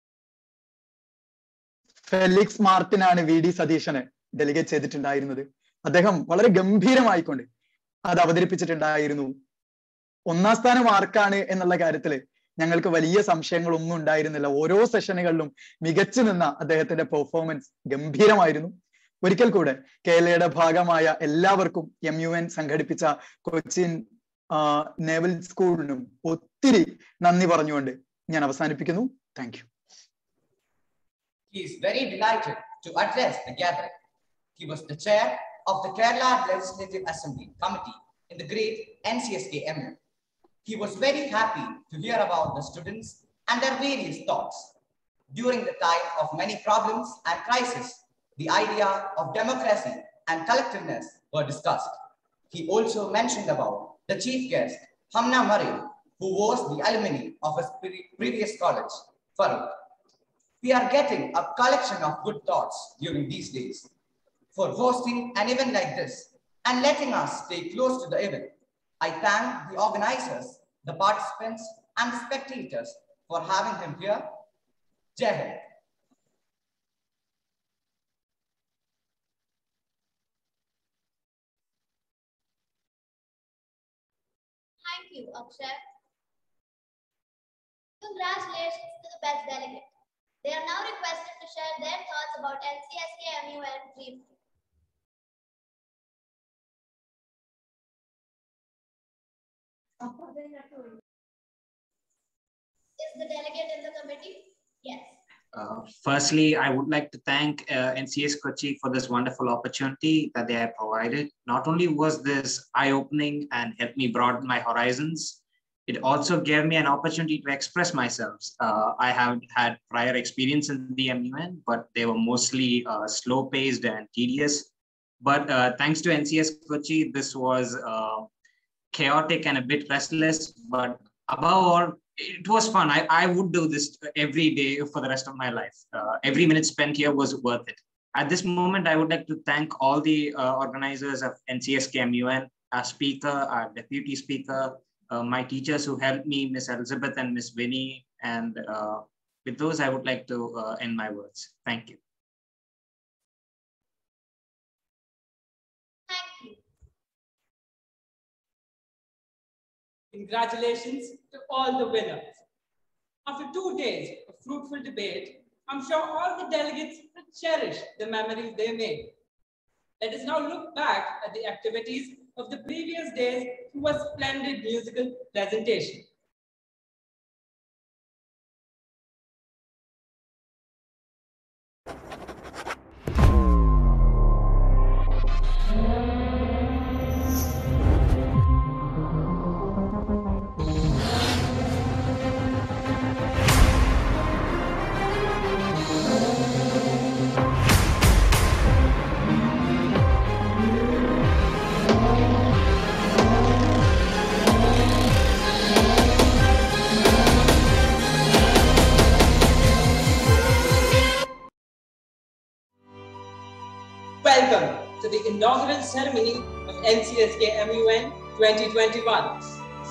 O: Felix മാർട്ടിനാണ് VD സതീശനെ ഡെലിഗേറ്റ് ചെയ്തിട്ടുണ്ടായിരുന്നത്. അദ്ദേഹം വളരെ ഗംഭീരമായിക്കൊണ്ട് അത് അവതരിപ്പിച്ചിട്ടുണ്ടായിരുന്നു. 1ാം സ്ഥാനം ആർക്കാണ് എന്നുള്ള കാര്യത്തിൽ ഞങ്ങൾക്ക് വലിയ സംശയങ്ങളൊന്നും ഉണ്ടായിരുന്നില്ല. ഓരോ സെഷനുകളിലും മികച്ചു നിന്ന അദ്ദേഹത്തിന്റെ പെർഫോമൻസ് ഗംഭീരമായിരുന്നു. ഒരിക്കൽ കൂടെ KLAയുടെ ഭാഗമായ എല്ലാവർക്കും MUN സംഘടിപ്പിച്ച കൊച്ചിൻ നേവൽ സ്കൂളിനും ഒത്തിരി നന്ദി പറഞ്ഞുകൊണ്ട് ഞാൻ അവസാനിപ്പിക്കുന്നു. Thank you.
P: He is very delighted to address the gathering. He was the chair of the Kerala Legislative Assembly Committee in the great NCSK MU. He was very happy to hear about the students and their various thoughts. During the time of many problems and crises, the idea of democracy and collectiveness were discussed. He also mentioned about the chief guest, Hamna Mariam, who was the alumni of his previous college, Farooq. We are getting a collection of good thoughts during these days. For hosting an event like this and letting us stay close to the event, I thank the organizers, the participants, and the spectators for having him here. Jai Hind.
A: Thank you, Akshay. Congratulations to the best delegate. They are now requested to share their thoughts about NCSK MUN briefly. Is the delegate in the committee? Yes.
Q: Firstly, I would like to thank NCS Kochi for this wonderful opportunity that they have provided. Not only was this eye-opening and helped me broaden my horizons, it also gave me an opportunity to express myself. I have had prior experience in the MUN, but they were mostly slow-paced and tedious. But thanks to NCS Kochi, this was chaotic and a bit restless, but above all, it was fun. I would do this every day for the rest of my life. Every minute spent here was worth it. At this moment, I would like to thank all the organizers of NCSK MUN, our speaker, our deputy speaker, my teachers who helped me, Miss Elizabeth and Miss Winnie. And with those, I would like to end my words. Thank you.
B: Congratulations to all the winners. After 2 days of fruitful debate, I'm sure all the delegates will cherish the memories they made. Let us now look back at the activities of the previous days through a splendid musical presentation. Welcome to the inaugural ceremony of NCSK MUN 2021.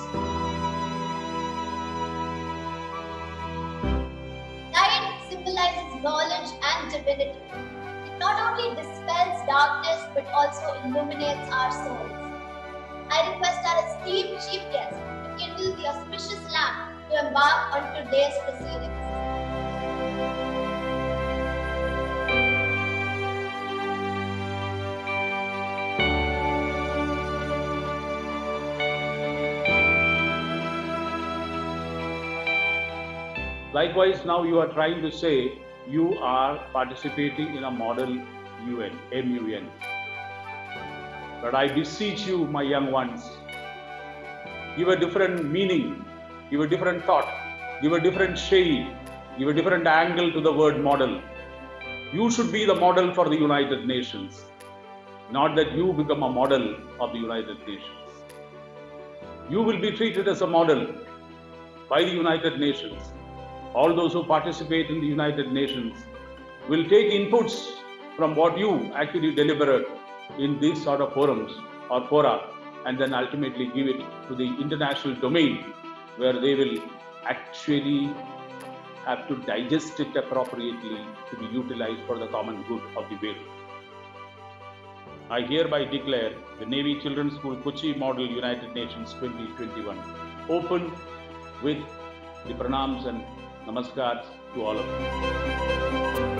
A: Light symbolizes knowledge and divinity. It not only dispels darkness but also illuminates our souls. I request our esteemed chief guest to kindle the auspicious lamp to embark on today's proceedings.
R: Likewise, now you are trying to say you are participating in a model UN, MUN. But I beseech you, my young ones, give a different meaning, give a different thought, give a different shade, give a different angle to the word model. You should be the model for the United Nations, not that you become a model of the United Nations. You will be treated as a model by the United Nations. All those who participate in the United Nations will take inputs from what you actually deliberate in these sort of forums or fora, and then ultimately give it to the international domain where they will actually have to digest it appropriately to be utilized for the common good of the world. I hereby declare the Navy Children's School Kochi Model United Nations 2021 open with the pranams and namaskars to all of you.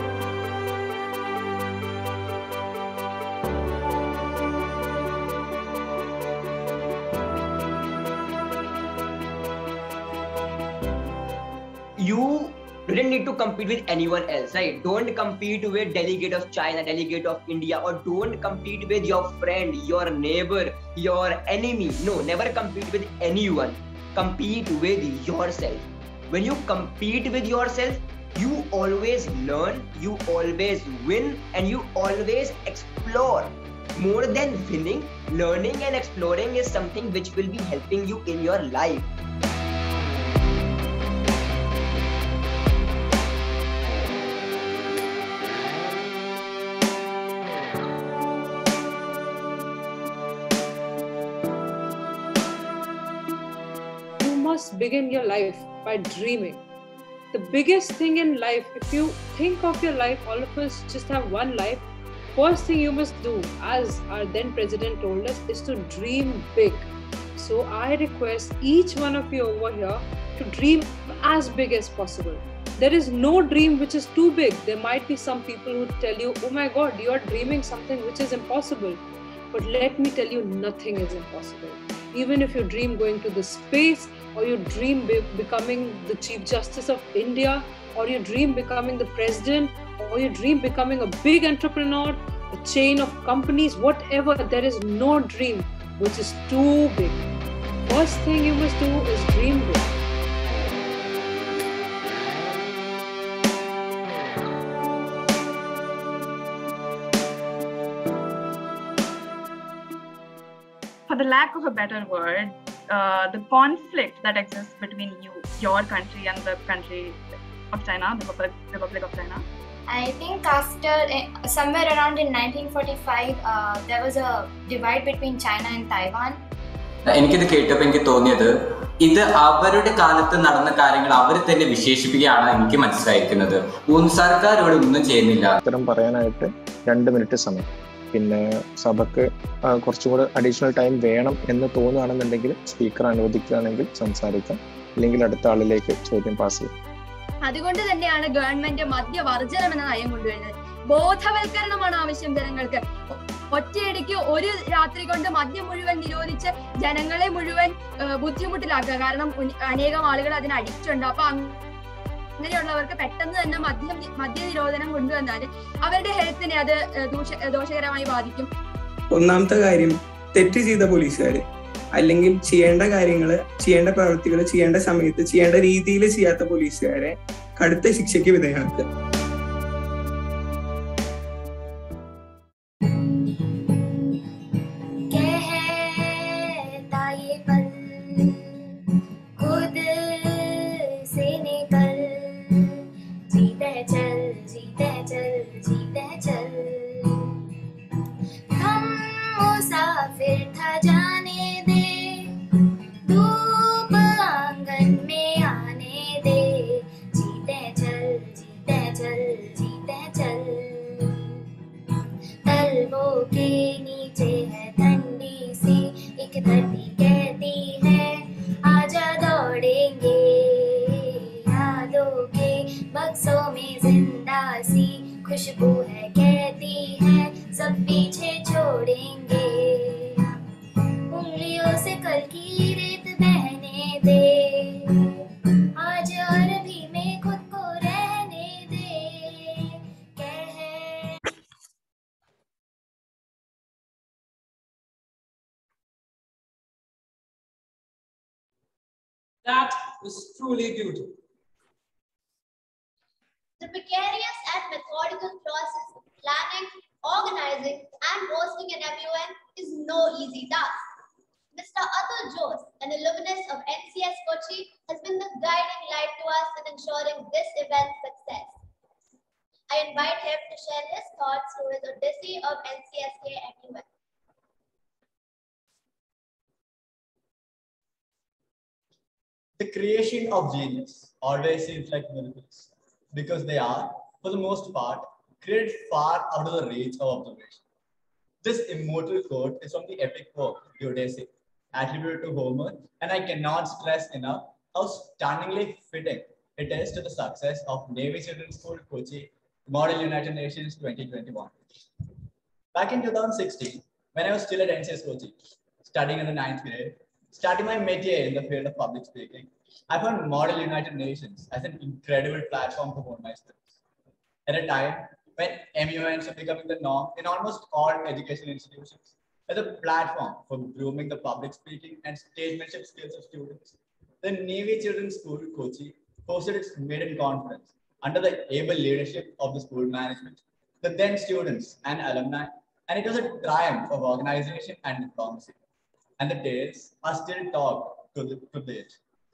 S: You didn't need to compete with anyone else, right? Don't compete with delegate of China, delegate of India, or don't compete with your friend, your neighbor, your enemy. No, never compete with anyone. Compete with yourself. When you compete with yourself, you always learn, you always win, and you always explore. More than winning, learning and exploring is something which will be helping you in your life.
T: You must begin your life by dreaming. The biggest thing in life, if you think of your life, all of us just have one life. First thing you must do, as our then president told us, is to dream big. So I request each one of you over here to dream as big as possible. There is no dream which is too big. There might be some people who tell you, oh my God, you are dreaming something which is impossible. But let me tell you, nothing is impossible. Even if you dream going to the space, or you dream becoming the Chief Justice of India, or you dream becoming the president, or you dream becoming a big entrepreneur, a chain of companies, whatever, there is no dream which is too big. First thing you must do is dream big.
U: For the lack of a better word, the conflict that exists between your country and the country of China, the Republic of China.
V: I think after somewhere around in 1945, there was a divide between China and Taiwan.
W: എനിക്കിത് കേട്ടപ്പോൾ എനിക്ക് തോന്നിയത് ഇത് അവരുടെ കാലത്ത് നടന്ന കാര്യങ്ങൾ അവർ തന്നെ വിശേഷിപ്പിക്കുകയാണ് എനിക്ക് മനസ്സിലായിരിക്കുന്നത്. സർക്കാർ ഇവിടെ ഒന്നും ചെയ്യുന്നില്ല.
X: ഉത്തരം പറയാനായിട്ട് 2 മിനിറ്റ് സമയം. പിന്നെ സഭക്ക് കുറച്ചും കൂടെ അഡീഷണൽ ടൈം വേണം എന്ന് തോന്നുകയാണെന്നുണ്ടെങ്കിൽ സ്പീക്കർ അനുവദിക്കുകയാണെങ്കിൽ സംസാരിക്കാം, അല്ലെങ്കിൽ അടുത്ത ആളിലേക്ക് ചോദ്യം പാസ് ചെയ്യും.
Y: അതുകൊണ്ട് തന്നെയാണ് ഗവൺമെന്റ് മദ്യവർജനം എന്ന നയം കൊണ്ടുവരുന്നത്. ബോധവൽക്കരണമാണ് ആവശ്യം ജനങ്ങൾക്ക്. ഒറ്റയടിക്ക് ഒരു രാത്രി കൊണ്ട് മദ്യം മുഴുവൻ നിരോധിച്ച് ജനങ്ങളെ മുഴുവൻ ബുദ്ധിമുട്ടിലാക്കുക. കാരണം അനേകം ആളുകൾ അതിന് അഡിക്റ്റ് ഉണ്ട്. അപ്പൊ അങ്ങനെയുള്ളവർക്ക് പെട്ടെന്ന് തന്നെ മദ്യ നിരോധനം കൊണ്ടുവന്നാൽ അവരുടെ ഹെൽത്തിനെ അത് ദോഷകരമായി ബാധിക്കും.
Z: ഒന്നാമത്തെ കാര്യം, തെറ്റ് ചെയ്ത പോലീസുകാര് അല്ലെങ്കിൽ ചെയ്യേണ്ട കാര്യങ്ങൾ, ചെയ്യേണ്ട പ്രവൃത്തികൾ ചെയ്യേണ്ട സമയത്ത് ചെയ്യേണ്ട രീതിയിൽ ചെയ്യാത്ത പോലീസുകാരെ കടുത്ത ശിക്ഷയ്ക്ക് വിധേയമാക്കുക.
V: फिर था जाने दे, धूप आंगन में आने दे, जीते चल जीते चल जीते चल। तलवों के नीचे है ठंडी सी एक धरती कहती है आजा दौड़ेंगे, यादों के बक्सों में जिंदा सी खुशबू है कहती है सब पीछे छोड़ेंगे। उंगलियों से कल की रेत बहने दे, आज और भी में खुद को रहने दे, कह।
B: That was truly beautiful.
A: The precarious and methodical process of planning, organizing, and hosting an MUN is no easy task. Mr. Atul Jose, an alumnus of NCS Kochi, has been the guiding light to us in ensuring this event's success. I invite him to share his thoughts through his Odyssey of NCSK MUN.
C: The creation of genius always seems like miracles because they are, for the most part, created far out of the reach of observation. This immortal quote is from the epic work, The Odyssey, attributed to Homer, and I cannot stress enough how stunningly fitting it is to the success of Navy Children's School, Kochi, Model United Nations 2021. Back in 2016, when I was still at NCS Kochi, studying in the 9th grade, starting my métier in the field of public speaking, I found Model United Nations as an incredible platform to hone my skills. At a time when MUNs are becoming the norm in almost all education institutions, as a platform for grooming the public speaking and stagemanship skills of students, the Navy Children's School, Kochi, hosted its maiden conference under the able leadership of the school management, the then students and alumni, and it was a triumph of organization and diplomacy. And the tales are still talked to date.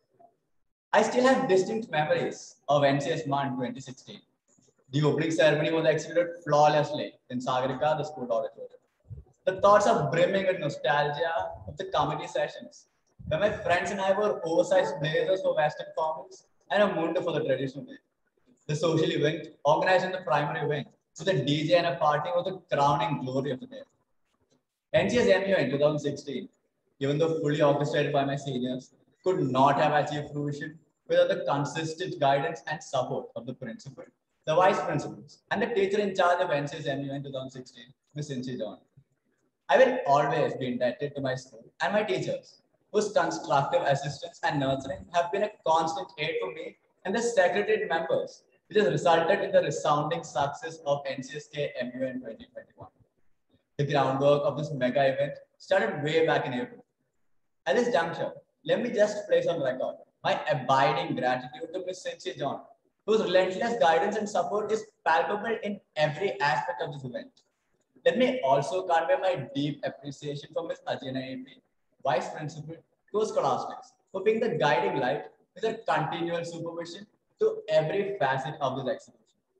C: I still have distinct memories of NCS MUN 2016. The opening ceremony was executed flawlessly in Sagarika, the school auditorium. The thoughts are brimming with nostalgia of the committee sessions, where my friends and I wore oversized blazers for Western formals and a mundo for the traditional day. The social event, organized in the primary wing, with a DJ and a party, was the crowning glory of the day. NCS MU in 2016, even though fully orchestrated by my seniors, could not have achieved fruition without the consistent guidance and support of the principal, the vice principals, and the teacher in charge of NCS MU in 2016, Ms. Inchi John. I will always be indebted to my school and my teachers, whose constructive assistance and nurturing have been a constant aid for me and the secretariat members, which has resulted in the resounding success of NCSK MU in 2021. The groundwork of this mega event started way back in April. At this juncture, let me just place on record my abiding gratitude to Ms. Inchi John, whose relentless guidance and support is palpable in every aspect of this event. Let me also convey my deep appreciation for Ms. Ajina AP, Vice Principal, Co-Scholastics, for being the guiding light with a continual supervision to every facet of this exhibition.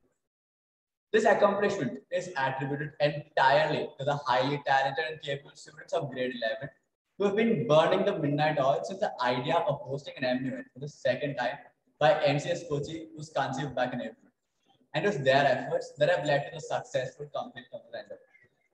C: This accomplishment is attributed entirely to the highly talented and capable students of grade 11 who have been burning the midnight oil since the idea of hosting an MUN for the second time by NCS Kochi was conceived back in April. And it was their efforts that have led to the successful completion of the endeavor.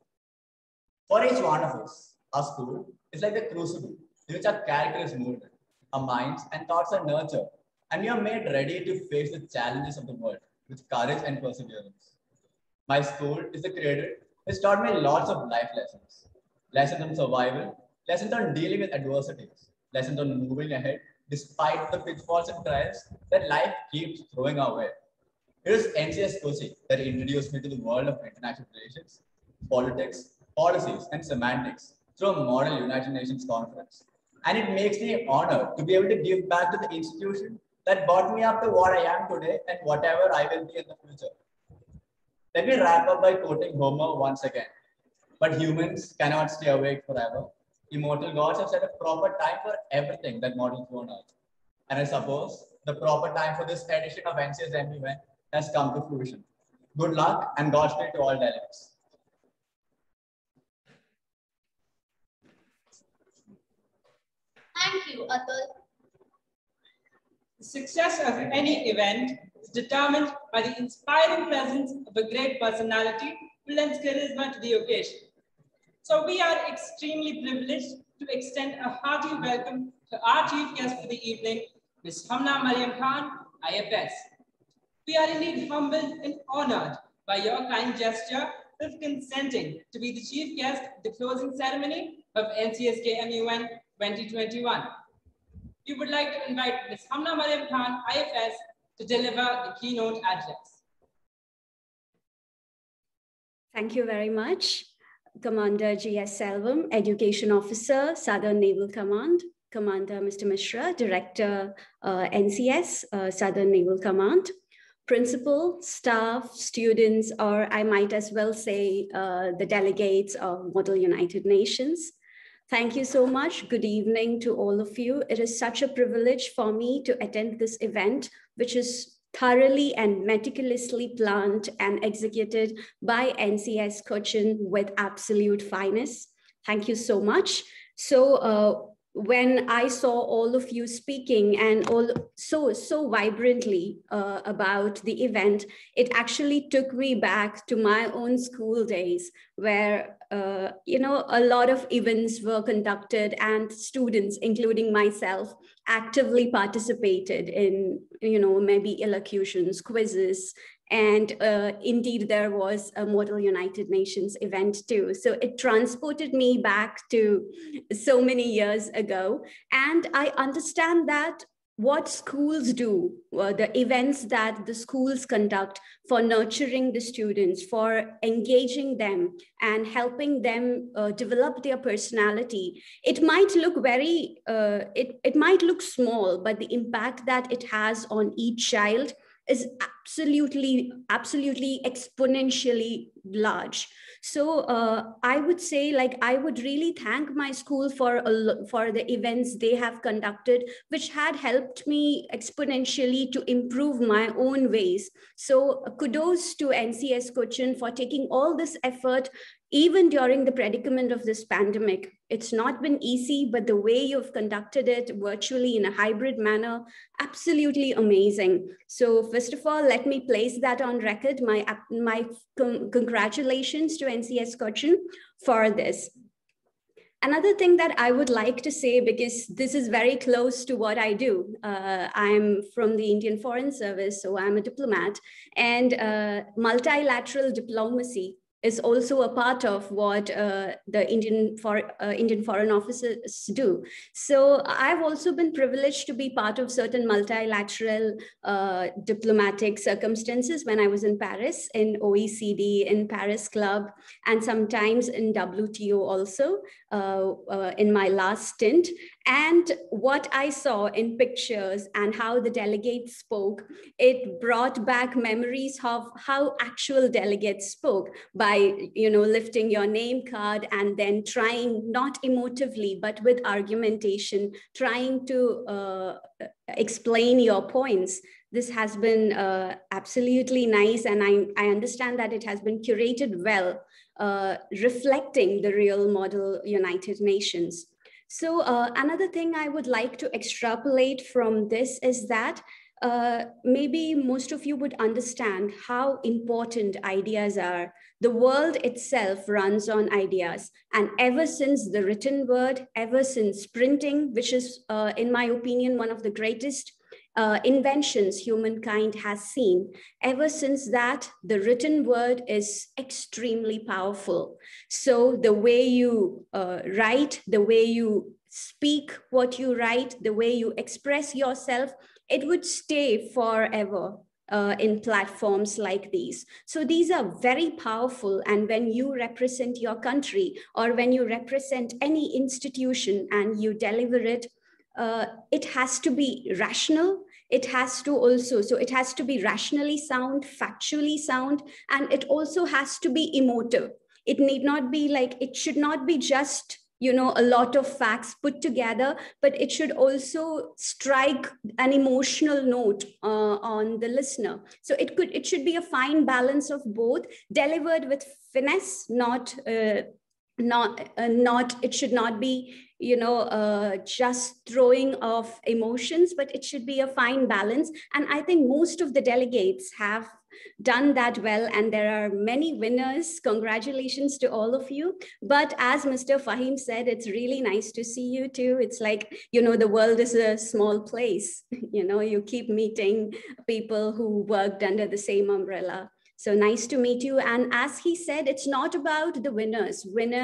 C: For each one of us, our school is like the crucible in which our character is molded, our minds and thoughts are nurtured, and we are made ready to face the challenges of the world with courage and perseverance. My school is the cradle. It's taught me lots of life lessons. Lessons on survival, lessons on dealing with adversities, lessons on moving ahead despite the pitfalls and trials that life keeps throwing our way. It was NCS Kochi that introduced me to the world of international relations, politics, policies, and semantics through a Model United Nations conference. And it makes me honored to be able to give back to the institution that brought me up to what I am today and whatever I will be in the future. Let me wrap up by quoting Homer once again. But humans cannot stay awake forever. Immortal gods have set a proper time for everything that mortals do on earth. And I suppose the proper time for this edition of NCS MUN has come to fruition. Good luck and Godspeed to all delegates.
A: Atul.
B: The success of any event is determined by the inspiring presence of a great personality who lends charisma to the occasion. So we are extremely privileged to extend a hearty welcome to our chief guest for the evening, Ms. Hamna Mariam Khan, IFS. We are indeed humbled and honored by your kind gesture of consenting to be the chief guest at the closing ceremony of NCSK MUN 2021. We would like to invite Ms. Hamna Mariam Khan, IFS, to deliver the keynote address.
D: Thank you very much. Commander G.S. Selvam, Education Officer, Southern Naval Command. Commander Mr. Mishra, Director, NCS, Southern Naval Command. Principal, staff, students, or I might as well say the delegates of Model United Nations. Thank you so much. Good evening to all of you. It is such a privilege for me to attend this event, which is thoroughly and meticulously planned and executed by NCS Cochin with absolute finesse. Thank you so much. So when I saw all of you speaking and so vibrantly about the event, it actually took me back to my own school days where a lot of events were conducted and students, including myself, actively participated in, maybe elocutions, quizzes, and indeed there was a Model United Nations event too. So it transported me back to so many years ago. And I understand that what schools do, the events that the schools conduct for nurturing the students, for engaging them and helping them develop their personality, it might look very, it might look small, but the impact that it has on each child is absolutely exponentially large. So I would say, I would really thank my school for the events they have conducted, which had helped me exponentially to improve my own ways. So kudos to NCS Cochin for taking all this effort, even during the predicament of this pandemic. It's not been easy, but the way you've conducted it virtually in a hybrid manner, absolutely amazing. So first of all, let me place that on record, my congratulations to NCS Cochin for this. Another thing that I would like to say, because this is very close to what I do, I'm from the Indian Foreign Service, so I'm a diplomat, and multilateral diplomacy is also a part of what the Indian foreign officers do. So I've also been privileged to be part of certain multilateral diplomatic circumstances when I was in Paris, in OECD, in Paris Club, and sometimes in WTO also in my last stint. And what I saw in pictures and how the delegates spoke, it brought back memories of how actual delegates spoke by, lifting your name card and then trying, not emotively, but with argumentation, trying to explain your points. This has been absolutely nice. And I understand that it has been curated well, reflecting the real Model United Nations. So another thing I would like to extrapolate from this is that maybe most of you would understand how important ideas are. The world itself runs on ideas. And ever since the written word, ever since printing, which is, in my opinion, one of the greatest inventions humankind has seen, ever since that, the written word is extremely powerful. So the way you write, the way you speak what you write, the way you express yourself, it would stay forever in platforms like these. So these are very powerful. And when you represent your country or when you represent any institution and you deliver it, it has to be rational. It has to also, so it has to be rationally sound, factually sound, and it also has to be emotive. It need not be it should not be just, a lot of facts put together, but it should also strike an emotional note on the listener. So it should be a fine balance of both, delivered with finesse, not it should not be, just throwing of emotions, but it should be a fine balance. And I think most of the delegates have done that well, and there are many winners. Congratulations to all of you. But as Mr. Fahim said, it's really nice to see you too. It's like, the world is a small place. You keep meeting people who worked under the same umbrella. So nice to meet you. And as he said, it's not about the winners.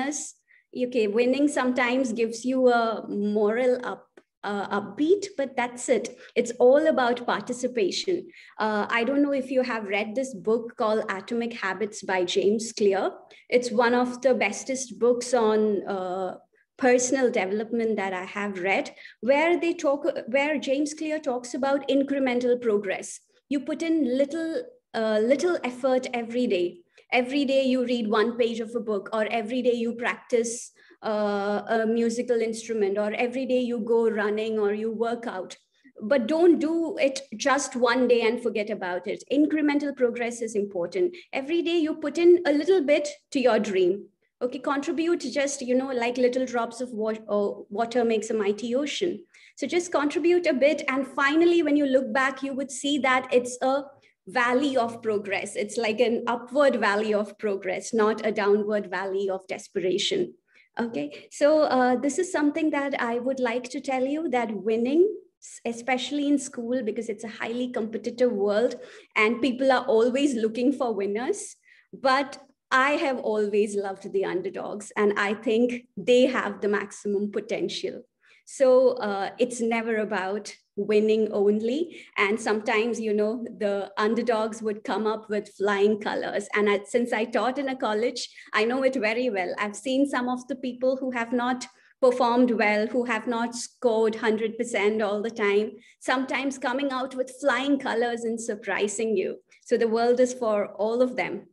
D: Winning sometimes gives you a moral upbeat, but that's it. It's all about participation. I don't know if you have read this book called Atomic Habits by James Clear. It's one of the bestest books on personal development that I have read, where James Clear talks about incremental progress. You put in little effort every day. Every day you read one page of a book, or every day you practice a musical instrument, or every day you go running or you work out. But don't do it just one day and forget about it. Incremental progress is important. Every day you put in a little bit to your dream. Okay, contribute just, like little drops of water makes a mighty ocean. So just contribute a bit. And finally, when you look back, you would see that it's a valley of progress. It's like an upward valley of progress, not a downward valley of desperation. Okay, so this is something that I would like to tell you, that winning, especially in school, because it's a highly competitive world and people are always looking for winners, but I have always loved the underdogs, and I think they have the maximum potential. So it's never about winning only. And sometimes, the underdogs would come up with flying colors. And since I taught in a college, I know it very well. I've seen some of the people who have not performed well, who have not scored 100% all the time, sometimes coming out with flying colors and surprising you. So the world is for all of them.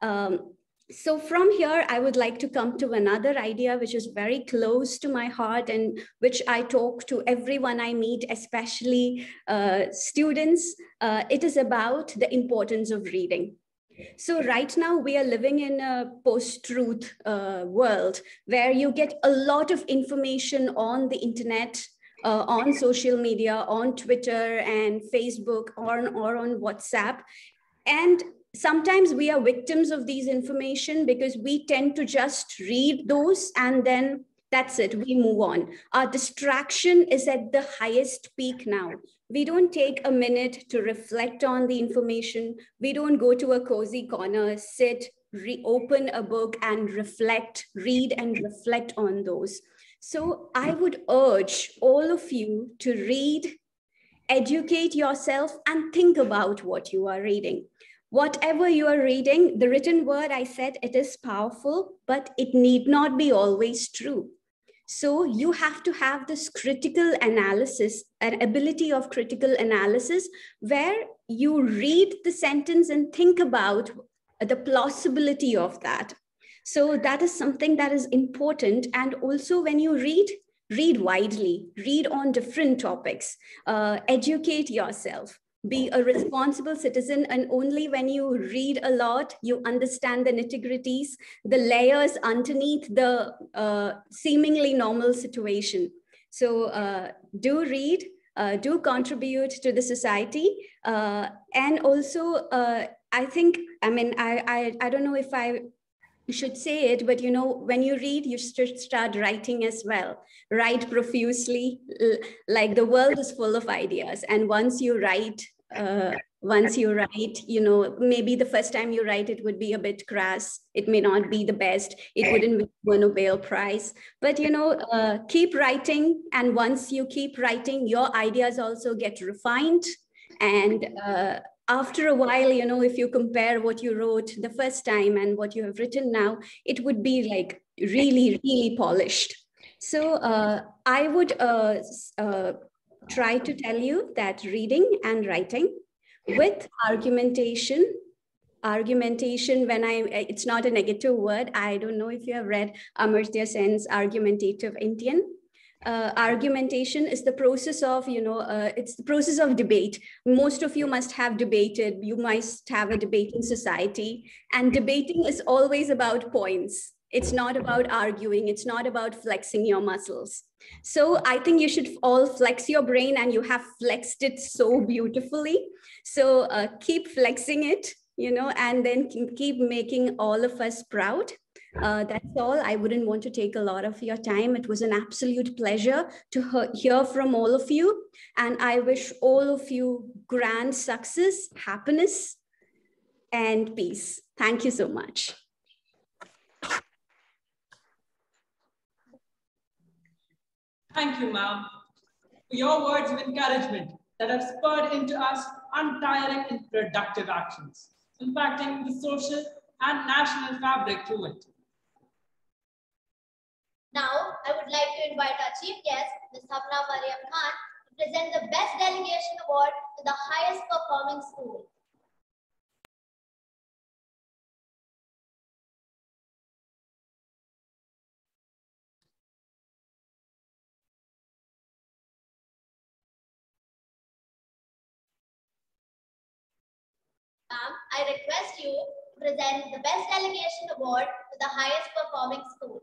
D: So from here, I would like to come to another idea which is very close to my heart and which I talk to everyone I meet, especially students. It is about the importance of reading. So right now we are living in a post-truth world where you get a lot of information on the internet, on social media, on Twitter and Facebook, or on WhatsApp. And sometimes we are victims of these information because we tend to just read those and then that's it, we move on. Our distraction is at the highest peak now. We don't take a minute to reflect on the information. We don't go to a cozy corner, sit, open a book and reflect, read and reflect on those. So I would urge all of you to read, educate yourself and think about what you are reading. Whatever you are reading, the written word, I said, it is powerful, but it need not be always true. So you have to have this critical analysis, an ability of critical analysis, where you read the sentence and think about the plausibility of that. So that is something that is important. And also when you read widely, read on different topics, educate yourself. Be a responsible citizen, and only when you read a lot, you understand the nitty-gritties, the layers underneath the seemingly normal situation. So do read, do contribute to the society. And also, I think, I don't know if I should say it, but when you read, you should start writing as well. Write profusely, like the world is full of ideas. And once you write, maybe the first time you write, it would be a bit crass. It may not be the best. It wouldn't win a Nobel Prize, but keep writing. And once you keep writing, your ideas also get refined. And after a while, if you compare what you wrote the first time and what you have written now, it would be like really, really polished. So I would try to tell you that reading and writing with argumentation, it's not a negative word. I don't know if you have read Amartya Sen's Argumentative Indian. Argumentation is the process of, it's the process of debate. Most of you must have debated. You must have a debating society, and debating is always about points. It's not about arguing. It's not about flexing your muscles. So I think you should all flex your brain, and you have flexed it so beautifully. So keep flexing it, you know, and then keep making all of us proud. That's all. I wouldn't want to take a lot of your time. It was an absolute pleasure to hear from all of you. And I wish all of you grand success, happiness, and peace. Thank you so much.
B: Thank you, ma'am, for your words of encouragement that have spurred into us untiring and productive actions, impacting the social and national fabric through it.
A: Now, I would like to invite our chief guest, Ms. Hamna Mariam Khan, to present the Best Delegation Award to the highest performing school. Ma'am, I request you to present the Best Delegation Award to the highest performing school.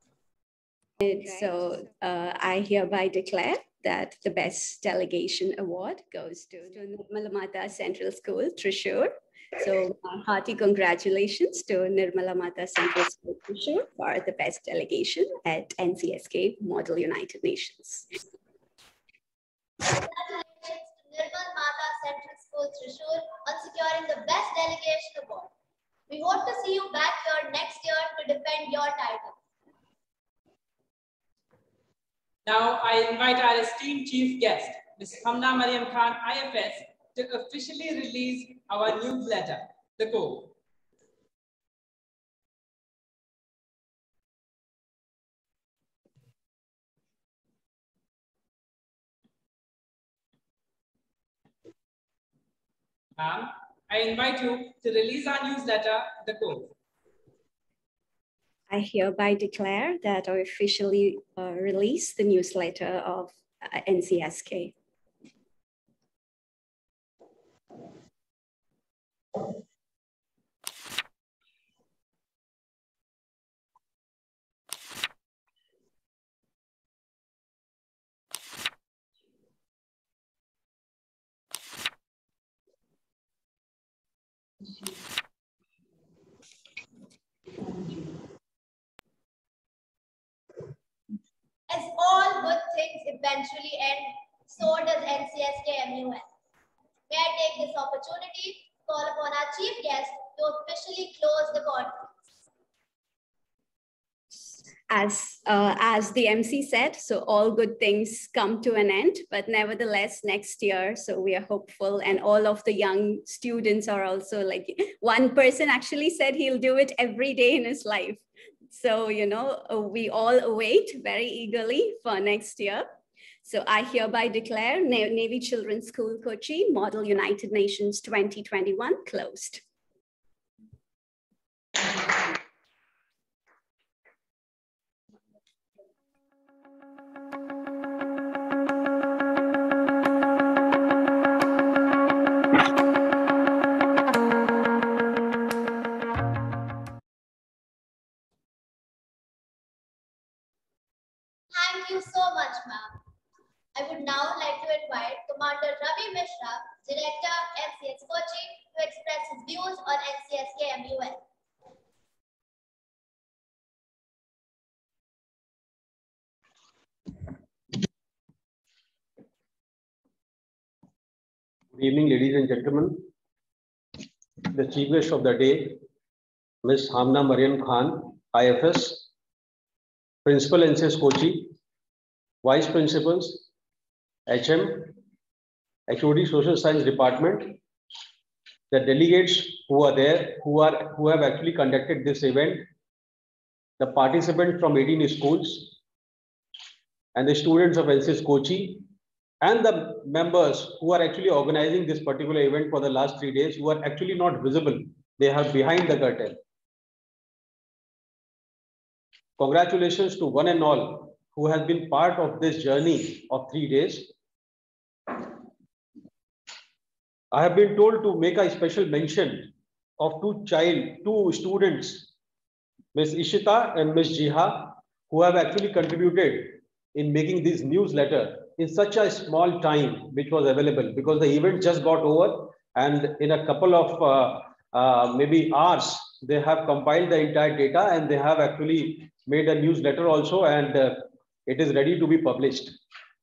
D: So I hereby declare that the Best Delegation Award goes to Nirmala Mata Central School, Thrissur. So hearty congratulations to Nirmala Mata Central School, Thrissur for the Best Delegation at NCSK Model United Nations.
A: Congratulations to Nirmala Mata Central School, Thrissur on securing the Best Delegation Award. We hope to see you back here next year to defend your title.
B: Now, I invite our esteemed chief guest, Ms. Hamna Mariam Khan, IFS, to officially release our newsletter, The Code. Ma'am, I invite you to release our newsletter, The Code.
D: I hereby declare that I officially release the newsletter of NCSK.
A: As all good things eventually end, so does NCSK MUN. May I take this opportunity to call upon our chief guest to officially close the conference.
D: As the MC said, so all good things come to an end, but nevertheless next year, so we are hopeful, and all of the young students are also like, one person actually said he'll do it every day in his life. So, you know, we all await very eagerly for next year. So I hereby declare Navy Children's School, Kochi, Model United Nations 2021 closed.
A: Thank you so much, ma'am. I would now like to invite Commander Ravi Mishra, Director, NCS Kochi, to express his views on NCSK MUN.
R: Good evening, ladies and gentlemen. The chief guest of the day, Ms. Hamna Mariam Khan, IFS, Principal NCS Kochi, Vice Principals, HM, HOD Social Science Department, the delegates who are there, who have actually conducted this event, the participants from 18 schools, and the students of NCS Kochi, and the members who are actually organizing this particular event for the last 3 days, who are actually not visible. They are behind the curtain. Congratulations to one and all who has been part of this journey of 3 days. I have been told to make a special mention of two students Ms. Ishita and Ms. Jiha, who have actually contributed in making this newsletter in such a small time which was available, because the event just got over, and in a couple of maybe hours, they have compiled the entire data and they have actually made a newsletter also, and it is ready to be published.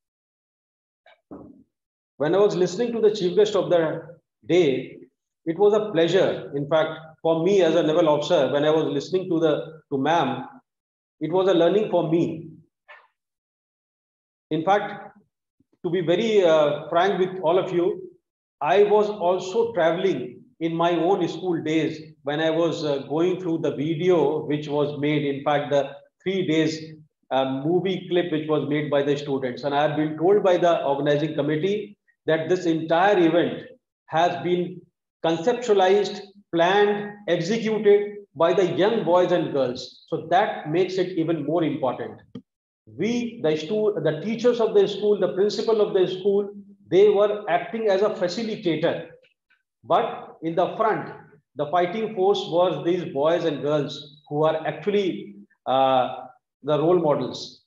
R: When I was listening to the chief guest of the day, it was a pleasure. In fact, for me as a naval officer, when I was listening to ma'am, it was a learning for me. In fact, to be very frank with all of you, I was also traveling in my own school days when I was going through the video which was made, in fact, the 3 days movie clip which was made by the students. And I have been told by the organizing committee that this entire event has been conceptualized, planned, executed by the young boys and girls. So that makes it even more important. We, the teachers of the school, the principal of the school, they were acting as a facilitator. But in the front, the fighting force was these boys and girls who are actually the role models.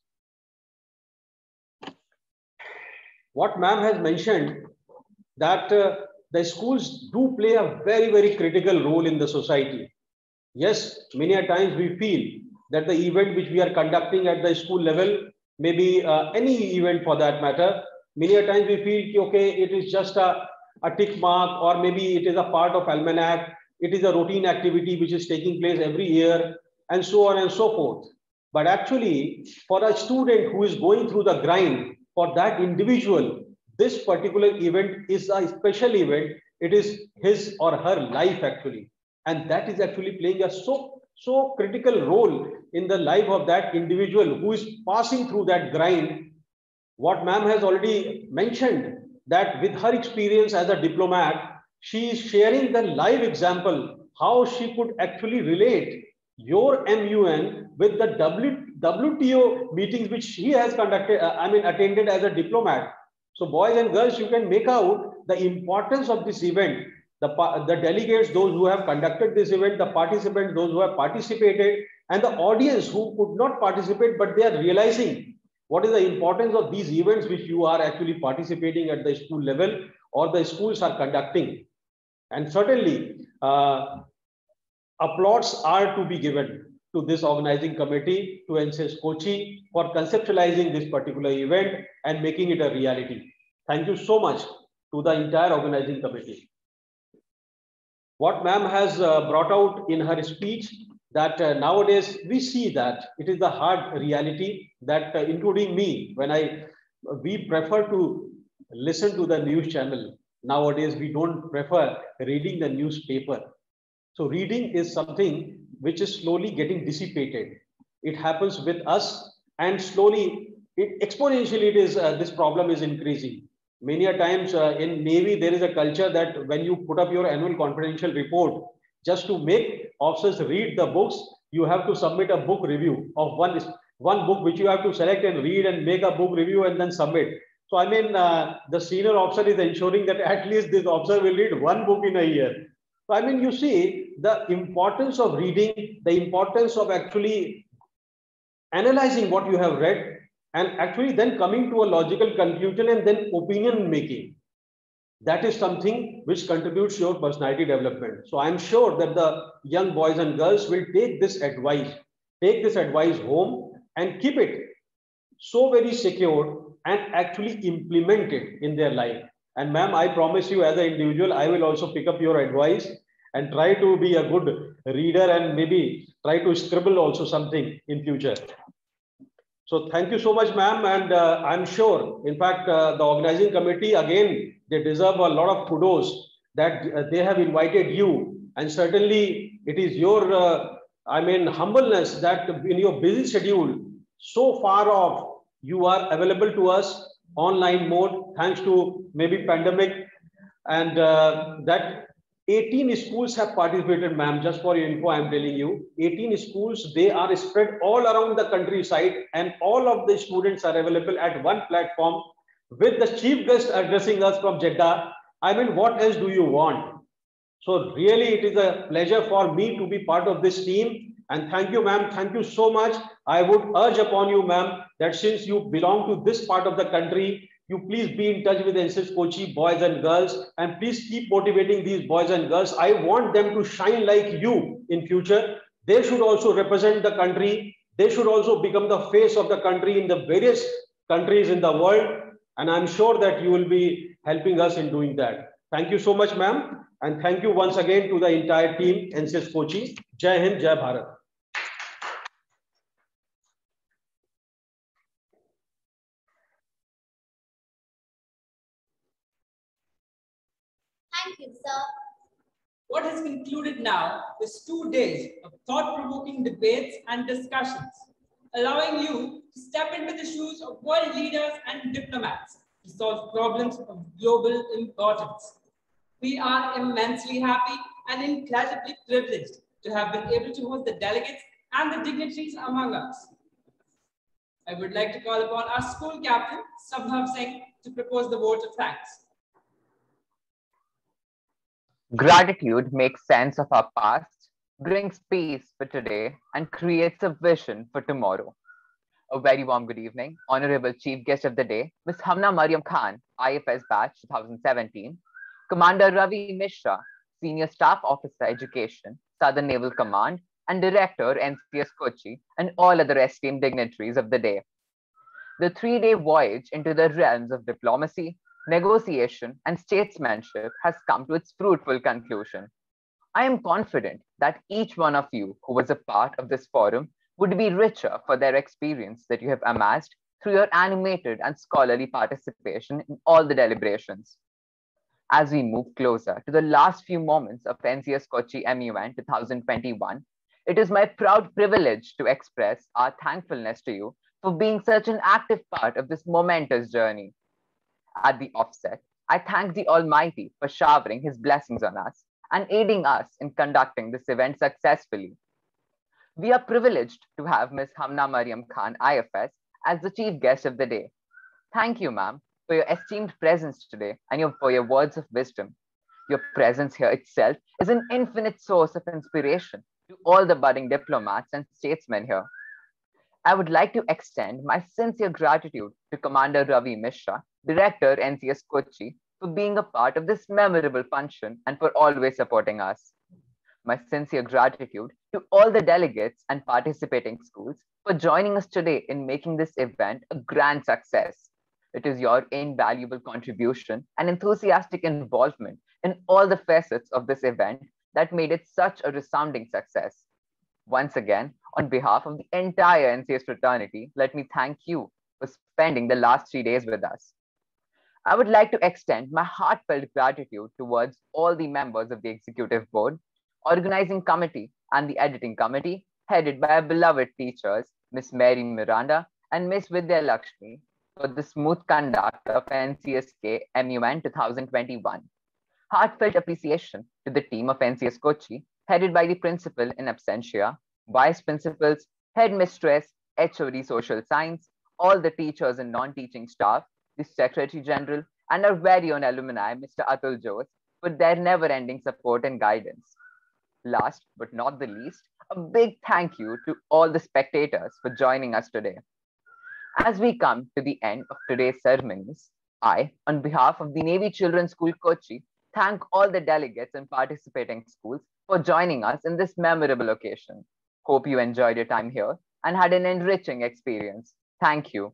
R: What ma'am has mentioned, that the schools do play a very, very critical role in the society. Yes, many a times we feel that the event which we are conducting at the school level, maybe any event for that matter, many a times we feel, okay, it is just a tick mark, or maybe it is a part of almanac, it is a routine activity which is taking place every year, and so on and so forth. But actually, for a student who is going through the grind, for that individual, this particular event is a special event. It is his or her life actually. And that is actually playing a so critical role in the life of that individual who is passing through that grind. What ma'am has already mentioned, that with her experience as a diplomat, she is sharing the live example, how she could actually relate your MUN with the WTO meetings which she has conducted, attended as a diplomat. So boys and girls, you can make out the importance of this event. The delegates, those who have conducted this event, the participants, those who have participated, and the audience who could not participate, but they are realizing what is the importance of these events which you are actually participating at the school level or the schools are conducting. And certainly, applauds are to be given to this organizing committee, to NCS Kochi, for conceptualizing this particular event and making it a reality. Thank you so much to the entire organizing committee. What ma'am has brought out in her speech, that nowadays we see that it is the hard reality that including me, we prefer to listen to the news channel. Nowadays, we don't prefer reading the newspaper. So reading is something which is slowly getting dissipated. It happens with us, and slowly, exponentially, this problem is increasing. Many a times in Navy, there is a culture that when you put up your annual confidential report, just to make officers read the books, you have to submit a book review of one book which you have to select and read and make a book review and then submit. So I mean, the senior officer is ensuring that at least this officer will read one book in a year. So I mean, you see the importance of reading, the importance of actually analyzing what you have read, and actually then coming to a logical conclusion and then opinion making. That is something which contributes to your personality development. So I'm sure that the young boys and girls will take this advice home and keep it so very secure and actually implement it in their life. And ma'am, I promise you, as an individual, I will also pick up your advice and try to be a good reader and maybe try to scribble also something in future. So thank you so much, ma'am. And I'm sure, in fact, the organizing committee, again, they deserve a lot of kudos that they have invited you. And certainly it is your, humbleness that in your busy schedule, so far off, you are available to us online mode, thanks to maybe pandemic. And that 18 schools have participated, ma'am. Just for your info, I'm telling you, 18 schools, they are spread all around the countryside, and all of the students are available at one platform with the chief guest addressing us from Jeddah. I mean, what else do you want? So really, it is a pleasure for me to be part of this team. And thank you, ma'am. Thank you so much. I would urge upon you, ma'am, that since you belong to this part of the country, you please be in touch with NCS Kochi boys and girls, and please keep motivating these boys and girls. I want them to shine like you in future. They should also represent the country. They should also become the face of the country in the various countries in the world. And I'm sure that you will be helping us in doing that. Thank you so much, ma'am. And thank you once again to the entire team, NCS Kochi. Jai Hind, Jai Bharat.
A: Thank you, sir.
B: What has concluded now is 2 days of thought-provoking debates and discussions, allowing you to step into the shoes of world leaders and diplomats to solve problems of global importance. We are immensely happy and incredibly privileged to have been able to host the delegates and the dignitaries among us. I would like to call upon our school captain, Sabhav Singh, to propose the vote of thanks.
E: Gratitude makes sense of our past, brings peace for today, and creates a vision for tomorrow. A very warm good evening, Honorable Chief Guest of the Day, Ms. Hamna Mariam Khan, IFS Batch 2017, Commander Ravi Mishra, Senior Staff Officer Education, Southern Naval Command, and Director, NCS Kochi, and all other esteemed dignitaries of the day. The 3-day voyage into the realms of diplomacy, negotiation, and statesmanship has come to its fruitful conclusion. I am confident that each one of you who was a part of this forum would be richer for their experience that you have amassed through your animated and scholarly participation in all the deliberations. As we move closer to the last few moments of NCS Kochi MUN 2021, it is my proud privilege to express our thankfulness to you for being such an active part of this momentous journey. At the offset, I thank the Almighty for showering His blessings on us and aiding us in conducting this event successfully. We are privileged to have Ms. Hamna Mariam Khan, IFS, as the chief guest of the day. Thank you, ma'am, for your esteemed presence today and for your words of wisdom. Your presence here itself is an infinite source of inspiration to all the budding diplomats and statesmen here. I would like to extend my sincere gratitude to Commander Ravi Mishra, Director, NCS Kochi, for being a part of this memorable function and for always supporting us. My sincere gratitude to all the delegates and participating schools for joining us today in making this event a grand success. It is your invaluable contribution and enthusiastic involvement in all the facets of this event that made it such a resounding success. Once again, on behalf of the entire NCS fraternity, let me thank you for spending the last 3 days with us. I would like to extend my heartfelt gratitude towards all the members of the Executive Board, Organizing Committee, and the Editing Committee, headed by our beloved teachers, Ms. Mary Miranda and Ms. Vidya Lakshmi, for the smooth conduct of NCSK MUN 2021. Heartfelt appreciation to the team of NCS Kochi, headed by the principal in absentia, vice principals, headmistress, HOD Social Science, all the teachers and non-teaching staff, the Secretary General, and our very own alumni, Mr. Atul Jose, for their never-ending support and guidance. Last but not the least, a big thank you to all the spectators for joining us today. As we come to the end of today's ceremonies, I, on behalf of the Navy Children's School Kochi, thank all the delegates and participating schools for joining us in this memorable occasion. Hope you enjoyed your time here and had an enriching experience. Thank you.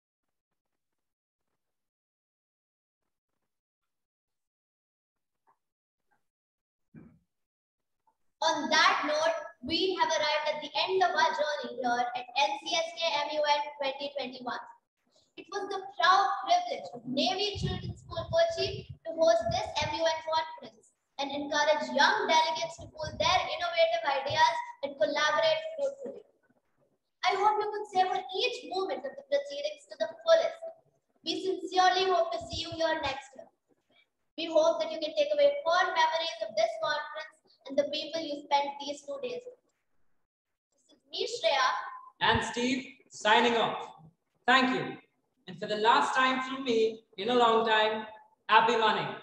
A: On that note, we have arrived at the end of our journey here at NCSK MUN 2021. It was the proud privilege of Navy Children's School Kochi to host this MUN conference and encourage young delegates to pull their innovative ideas and collaborate fruitfully. I hope you could savor each moment of the proceedings to the fullest. We sincerely hope to see you here next year. We hope that you can take away fond memories of this conference and the people you spent these 2 days with. This is me, Shreya.
B: And Steve, signing off. Thank you. And for the last time from me in a long time, happy money.